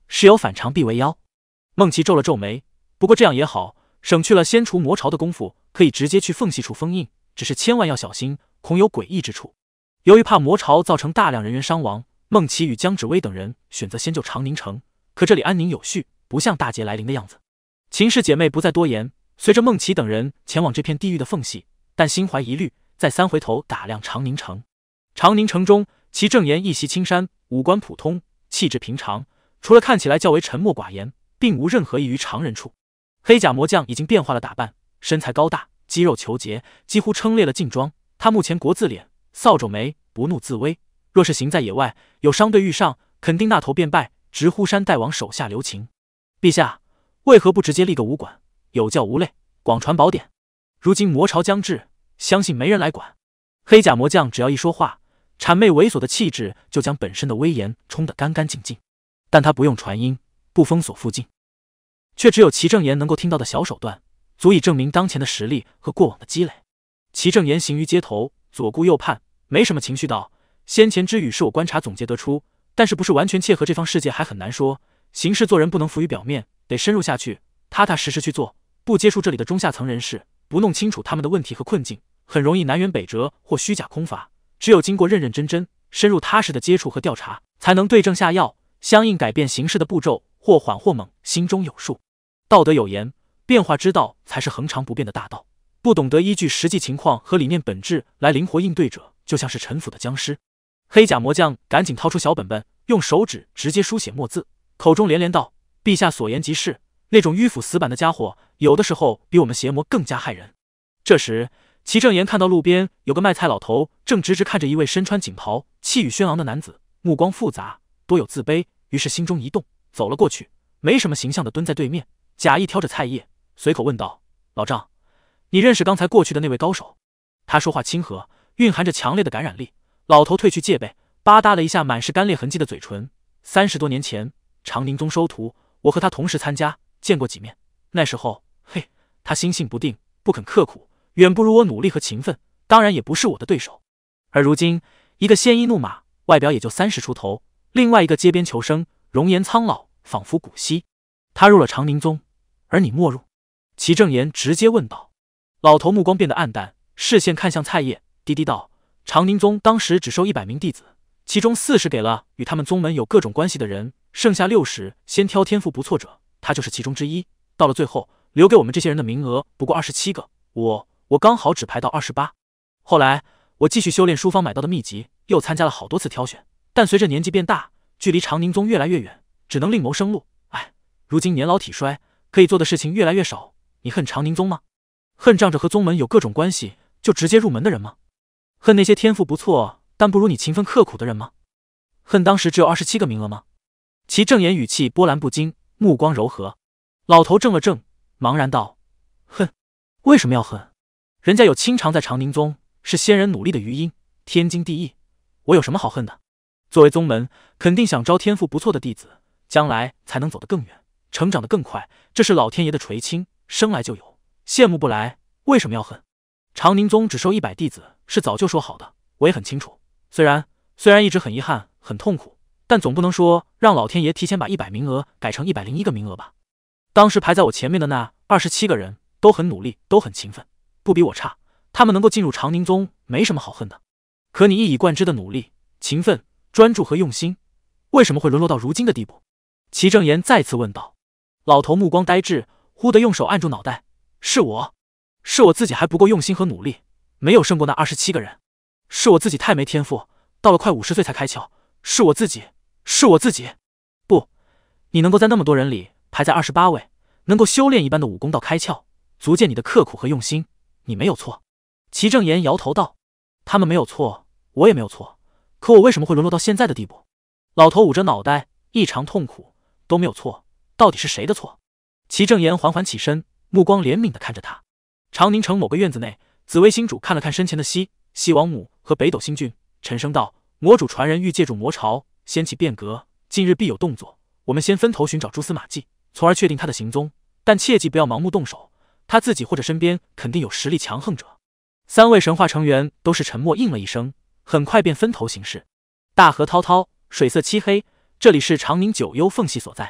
事有反常必为妖。孟琪皱了皱眉，不过这样也好，省去了先除魔巢的功夫，可以直接去缝隙处封印。只是千万要小心，恐有诡异之处。由于怕魔巢造成大量人员伤亡，孟琪与江芷薇等人选择先救长宁城。可这里安宁有序，不像大劫来临的样子。秦氏姐妹不再多言，随着孟琪等人前往这片地狱的缝隙，但心怀疑虑，再三回头打量长宁城。长宁城中，齐正言一袭青衫，五官普通，气质平常，除了看起来较为沉默寡言，并无任何异于常人处。黑甲魔将已经变化了打扮，身材高大，肌肉虬结，几乎撑裂了劲装。他目前国字脸，扫帚眉，不怒自威。若是行在野外，有商队遇上，肯定那头便拜，直呼山大王手下留情。陛下，为何不直接立个武馆，有教无类，广传宝典？如今魔巢将至，相信没人来管。黑甲魔将只要一说话，谄媚猥琐的气质就将本身的威严冲得干干净净。但他不用传音，不封锁附近，却只有齐正言能够听到的小手段，足以证明当前的实力和过往的积累。齐正言行于街头，左顾右盼，没什么情绪道：先前之语是我观察总结得出，但是不是完全切合这方世界还很难说。行事做人不能浮于表面，得深入下去，踏踏实实去做，不接触这里的中下层人士，不弄清楚他们的问题和困境，很容易南辕北辙或虚假空乏。只有经过认认真真、深入踏实的接触和调查，才能对症下药，相应改变行事的步骤，或缓或猛，心中有数。道德有言，变化之道才是恒常不变的大道。不懂得依据实际情况和理念本质来灵活应对者，就像是陈腐的僵尸。黑甲魔将赶紧掏出小本本，用手指直接书写墨字，口中连连道：陛下所言极是，那种迂腐死板的家伙，有的时候比我们邪魔更加害人。这时齐正言看到路边有个卖菜老头正直直看着一位身穿锦袍、气宇轩昂的男子，目光复杂，多有自卑，于是心中一动，走了过去，没什么形象的蹲在对面，假意挑着菜叶，随口问道：老丈，你认识刚才过去的那位高手？他说话亲和，蕴含着强烈的感染力。老头褪去戒备，吧嗒了一下满是干裂痕迹的嘴唇。30多年前，长宁宗收徒，我和他同时参加，见过几面。那时候，嘿，他心性不定，不肯刻苦，远不如我努力和勤奋，当然也不是我的对手。而如今，一个鲜衣怒马，外表也就30出头；另外一个街边求生，容颜苍老，仿佛古稀。他入了长宁宗，而你没入？齐正言直接问道。老头目光变得暗淡，视线看向菜叶，低低道：长宁宗当时只收100名弟子，其中40给了与他们宗门有各种关系的人，剩下60先挑天赋不错者，他就是其中之一。到了最后，留给我们这些人的名额不过27个，我刚好只排到28。后来我继续修炼书坊买到的秘籍，又参加了好多次挑选，但随着年纪变大，距离长宁宗越来越远，只能另谋生路。哎，如今年老体衰，可以做的事情越来越少。你恨长宁宗吗？恨仗着和宗门有各种关系就直接入门的人吗？恨那些天赋不错但不如你勤奋刻苦的人吗？恨当时只有27个名额吗？齐正言语气波澜不惊，目光柔和。老头怔了怔，茫然道：恨？为什么要恨？人家有清偿在长宁宗，是先人努力的余音，天经地义，我有什么好恨的？作为宗门，肯定想招天赋不错的弟子，将来才能走得更远，成长得更快，这是老天爷的垂青，生来就有，羡慕不来，为什么要恨？长宁宗只收100弟子是早就说好的，我也很清楚。虽然一直很遗憾，很痛苦，但总不能说让老天爷提前把100名额改成101个名额吧。当时排在我前面的那27个人都很努力，都很勤奋，不比我差，他们能够进入长宁宗没什么好恨的。可你一以贯之的努力、勤奋、专注和用心，为什么会沦落到如今的地步？齐正言再次问道。老头目光呆滞，忽地用手按住脑袋：是我自己还不够用心和努力，没有胜过那27个人，是我自己太没天赋，到了快50岁才开窍，是我自己。不，你能够在那么多人里排在28位，能够修炼一般的武功到开窍，足见你的刻苦和用心，你没有错。齐正言摇头道：他们没有错，我也没有错，可我为什么会沦落到现在的地步？老头捂着脑袋，异常痛苦，都没有错，到底是谁的错？齐正言缓缓起身，目光怜悯地看着他。长宁城某个院子内，紫薇星主看了看身前的西王母和北斗星君，沉声道：魔主传人欲借助魔巢掀起变革，近日必有动作，我们先分头寻找蛛丝马迹，从而确定他的行踪，但切记不要盲目动手，他自己或者身边肯定有实力强横者。3位神话成员都是沉默应了一声，很快便分头行事。大河滔滔，水色漆黑，这里是长宁九幽缝隙所在。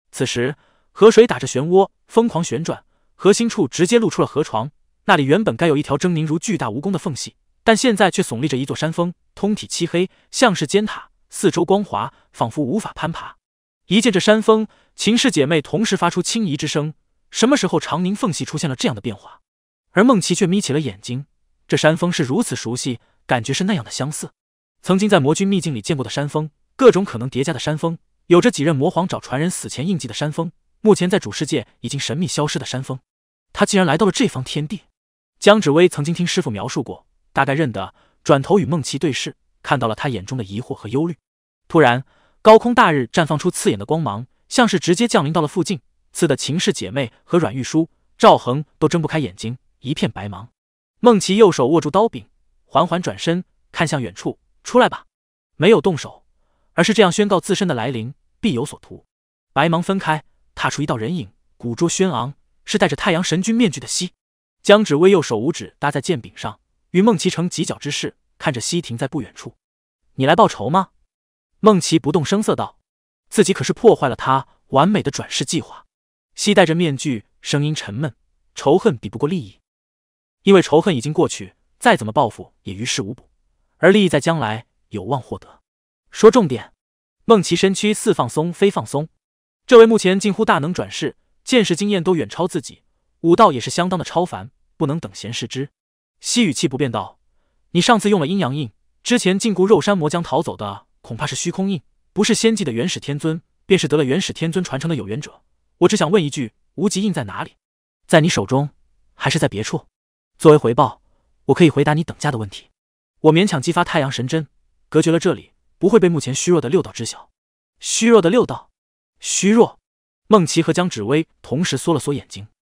此时河水打着漩涡，疯狂旋转，河心处直接露出了河床。那里原本该有一条狰狞如巨大蜈蚣的缝隙，但现在却耸立着一座山峰，通体漆黑，像是尖塔，四周光滑，仿佛无法攀爬。一见这山峰，秦氏姐妹同时发出轻疑之声：什么时候长宁缝隙出现了这样的变化？而孟琪却眯起了眼睛，这山峰是如此熟悉，感觉是那样的相似。曾经在魔君秘境里见过的山峰，各种可能叠加的山峰，有着几任魔皇找传人死前印记的山峰，目前在主世界已经神秘消失的山峰，他竟然来到了这方天地。江芷薇曾经听师傅描述过，大概认得，转头与孟琪对视，看到了他眼中的疑惑和忧虑。突然，高空大日绽放出刺眼的光芒，像是直接降临到了附近，刺得秦氏姐妹和阮玉书、赵恒都睁不开眼睛，一片白茫。孟琪右手握住刀柄，缓缓转身看向远处：“出来吧！”没有动手，而是这样宣告自身的来临，必有所图。白芒分开，踏出一道人影，古拙轩昂，是戴着太阳神君面具的西。江芷薇右手五指搭在剑柄上，与孟琪成犄角之势，看着西停在不远处。“你来报仇吗？”孟琪不动声色道，自己可是破坏了他完美的转世计划。西戴着面具，声音沉闷：“仇恨比不过利益，因为仇恨已经过去，再怎么报复也于事无补，而利益在将来有望获得。说重点。”孟琪身躯似放松非放松。这位目前近乎大能转世，见识经验都远超自己，武道也是相当的超凡，不能等闲视之。西语气不变道：“你上次用了阴阳印，之前禁锢肉山魔将逃走的恐怕是虚空印，不是仙迹的元始天尊，便是得了元始天尊传承的有缘者。我只想问一句，无极印在哪里？在你手中，还是在别处？作为回报，我可以回答你等价的问题。我勉强激发太阳神针，隔绝了这里，不会被目前虚弱的六道知晓。”虚弱的六道？虚弱？孟琪和江芷薇同时缩了缩眼睛。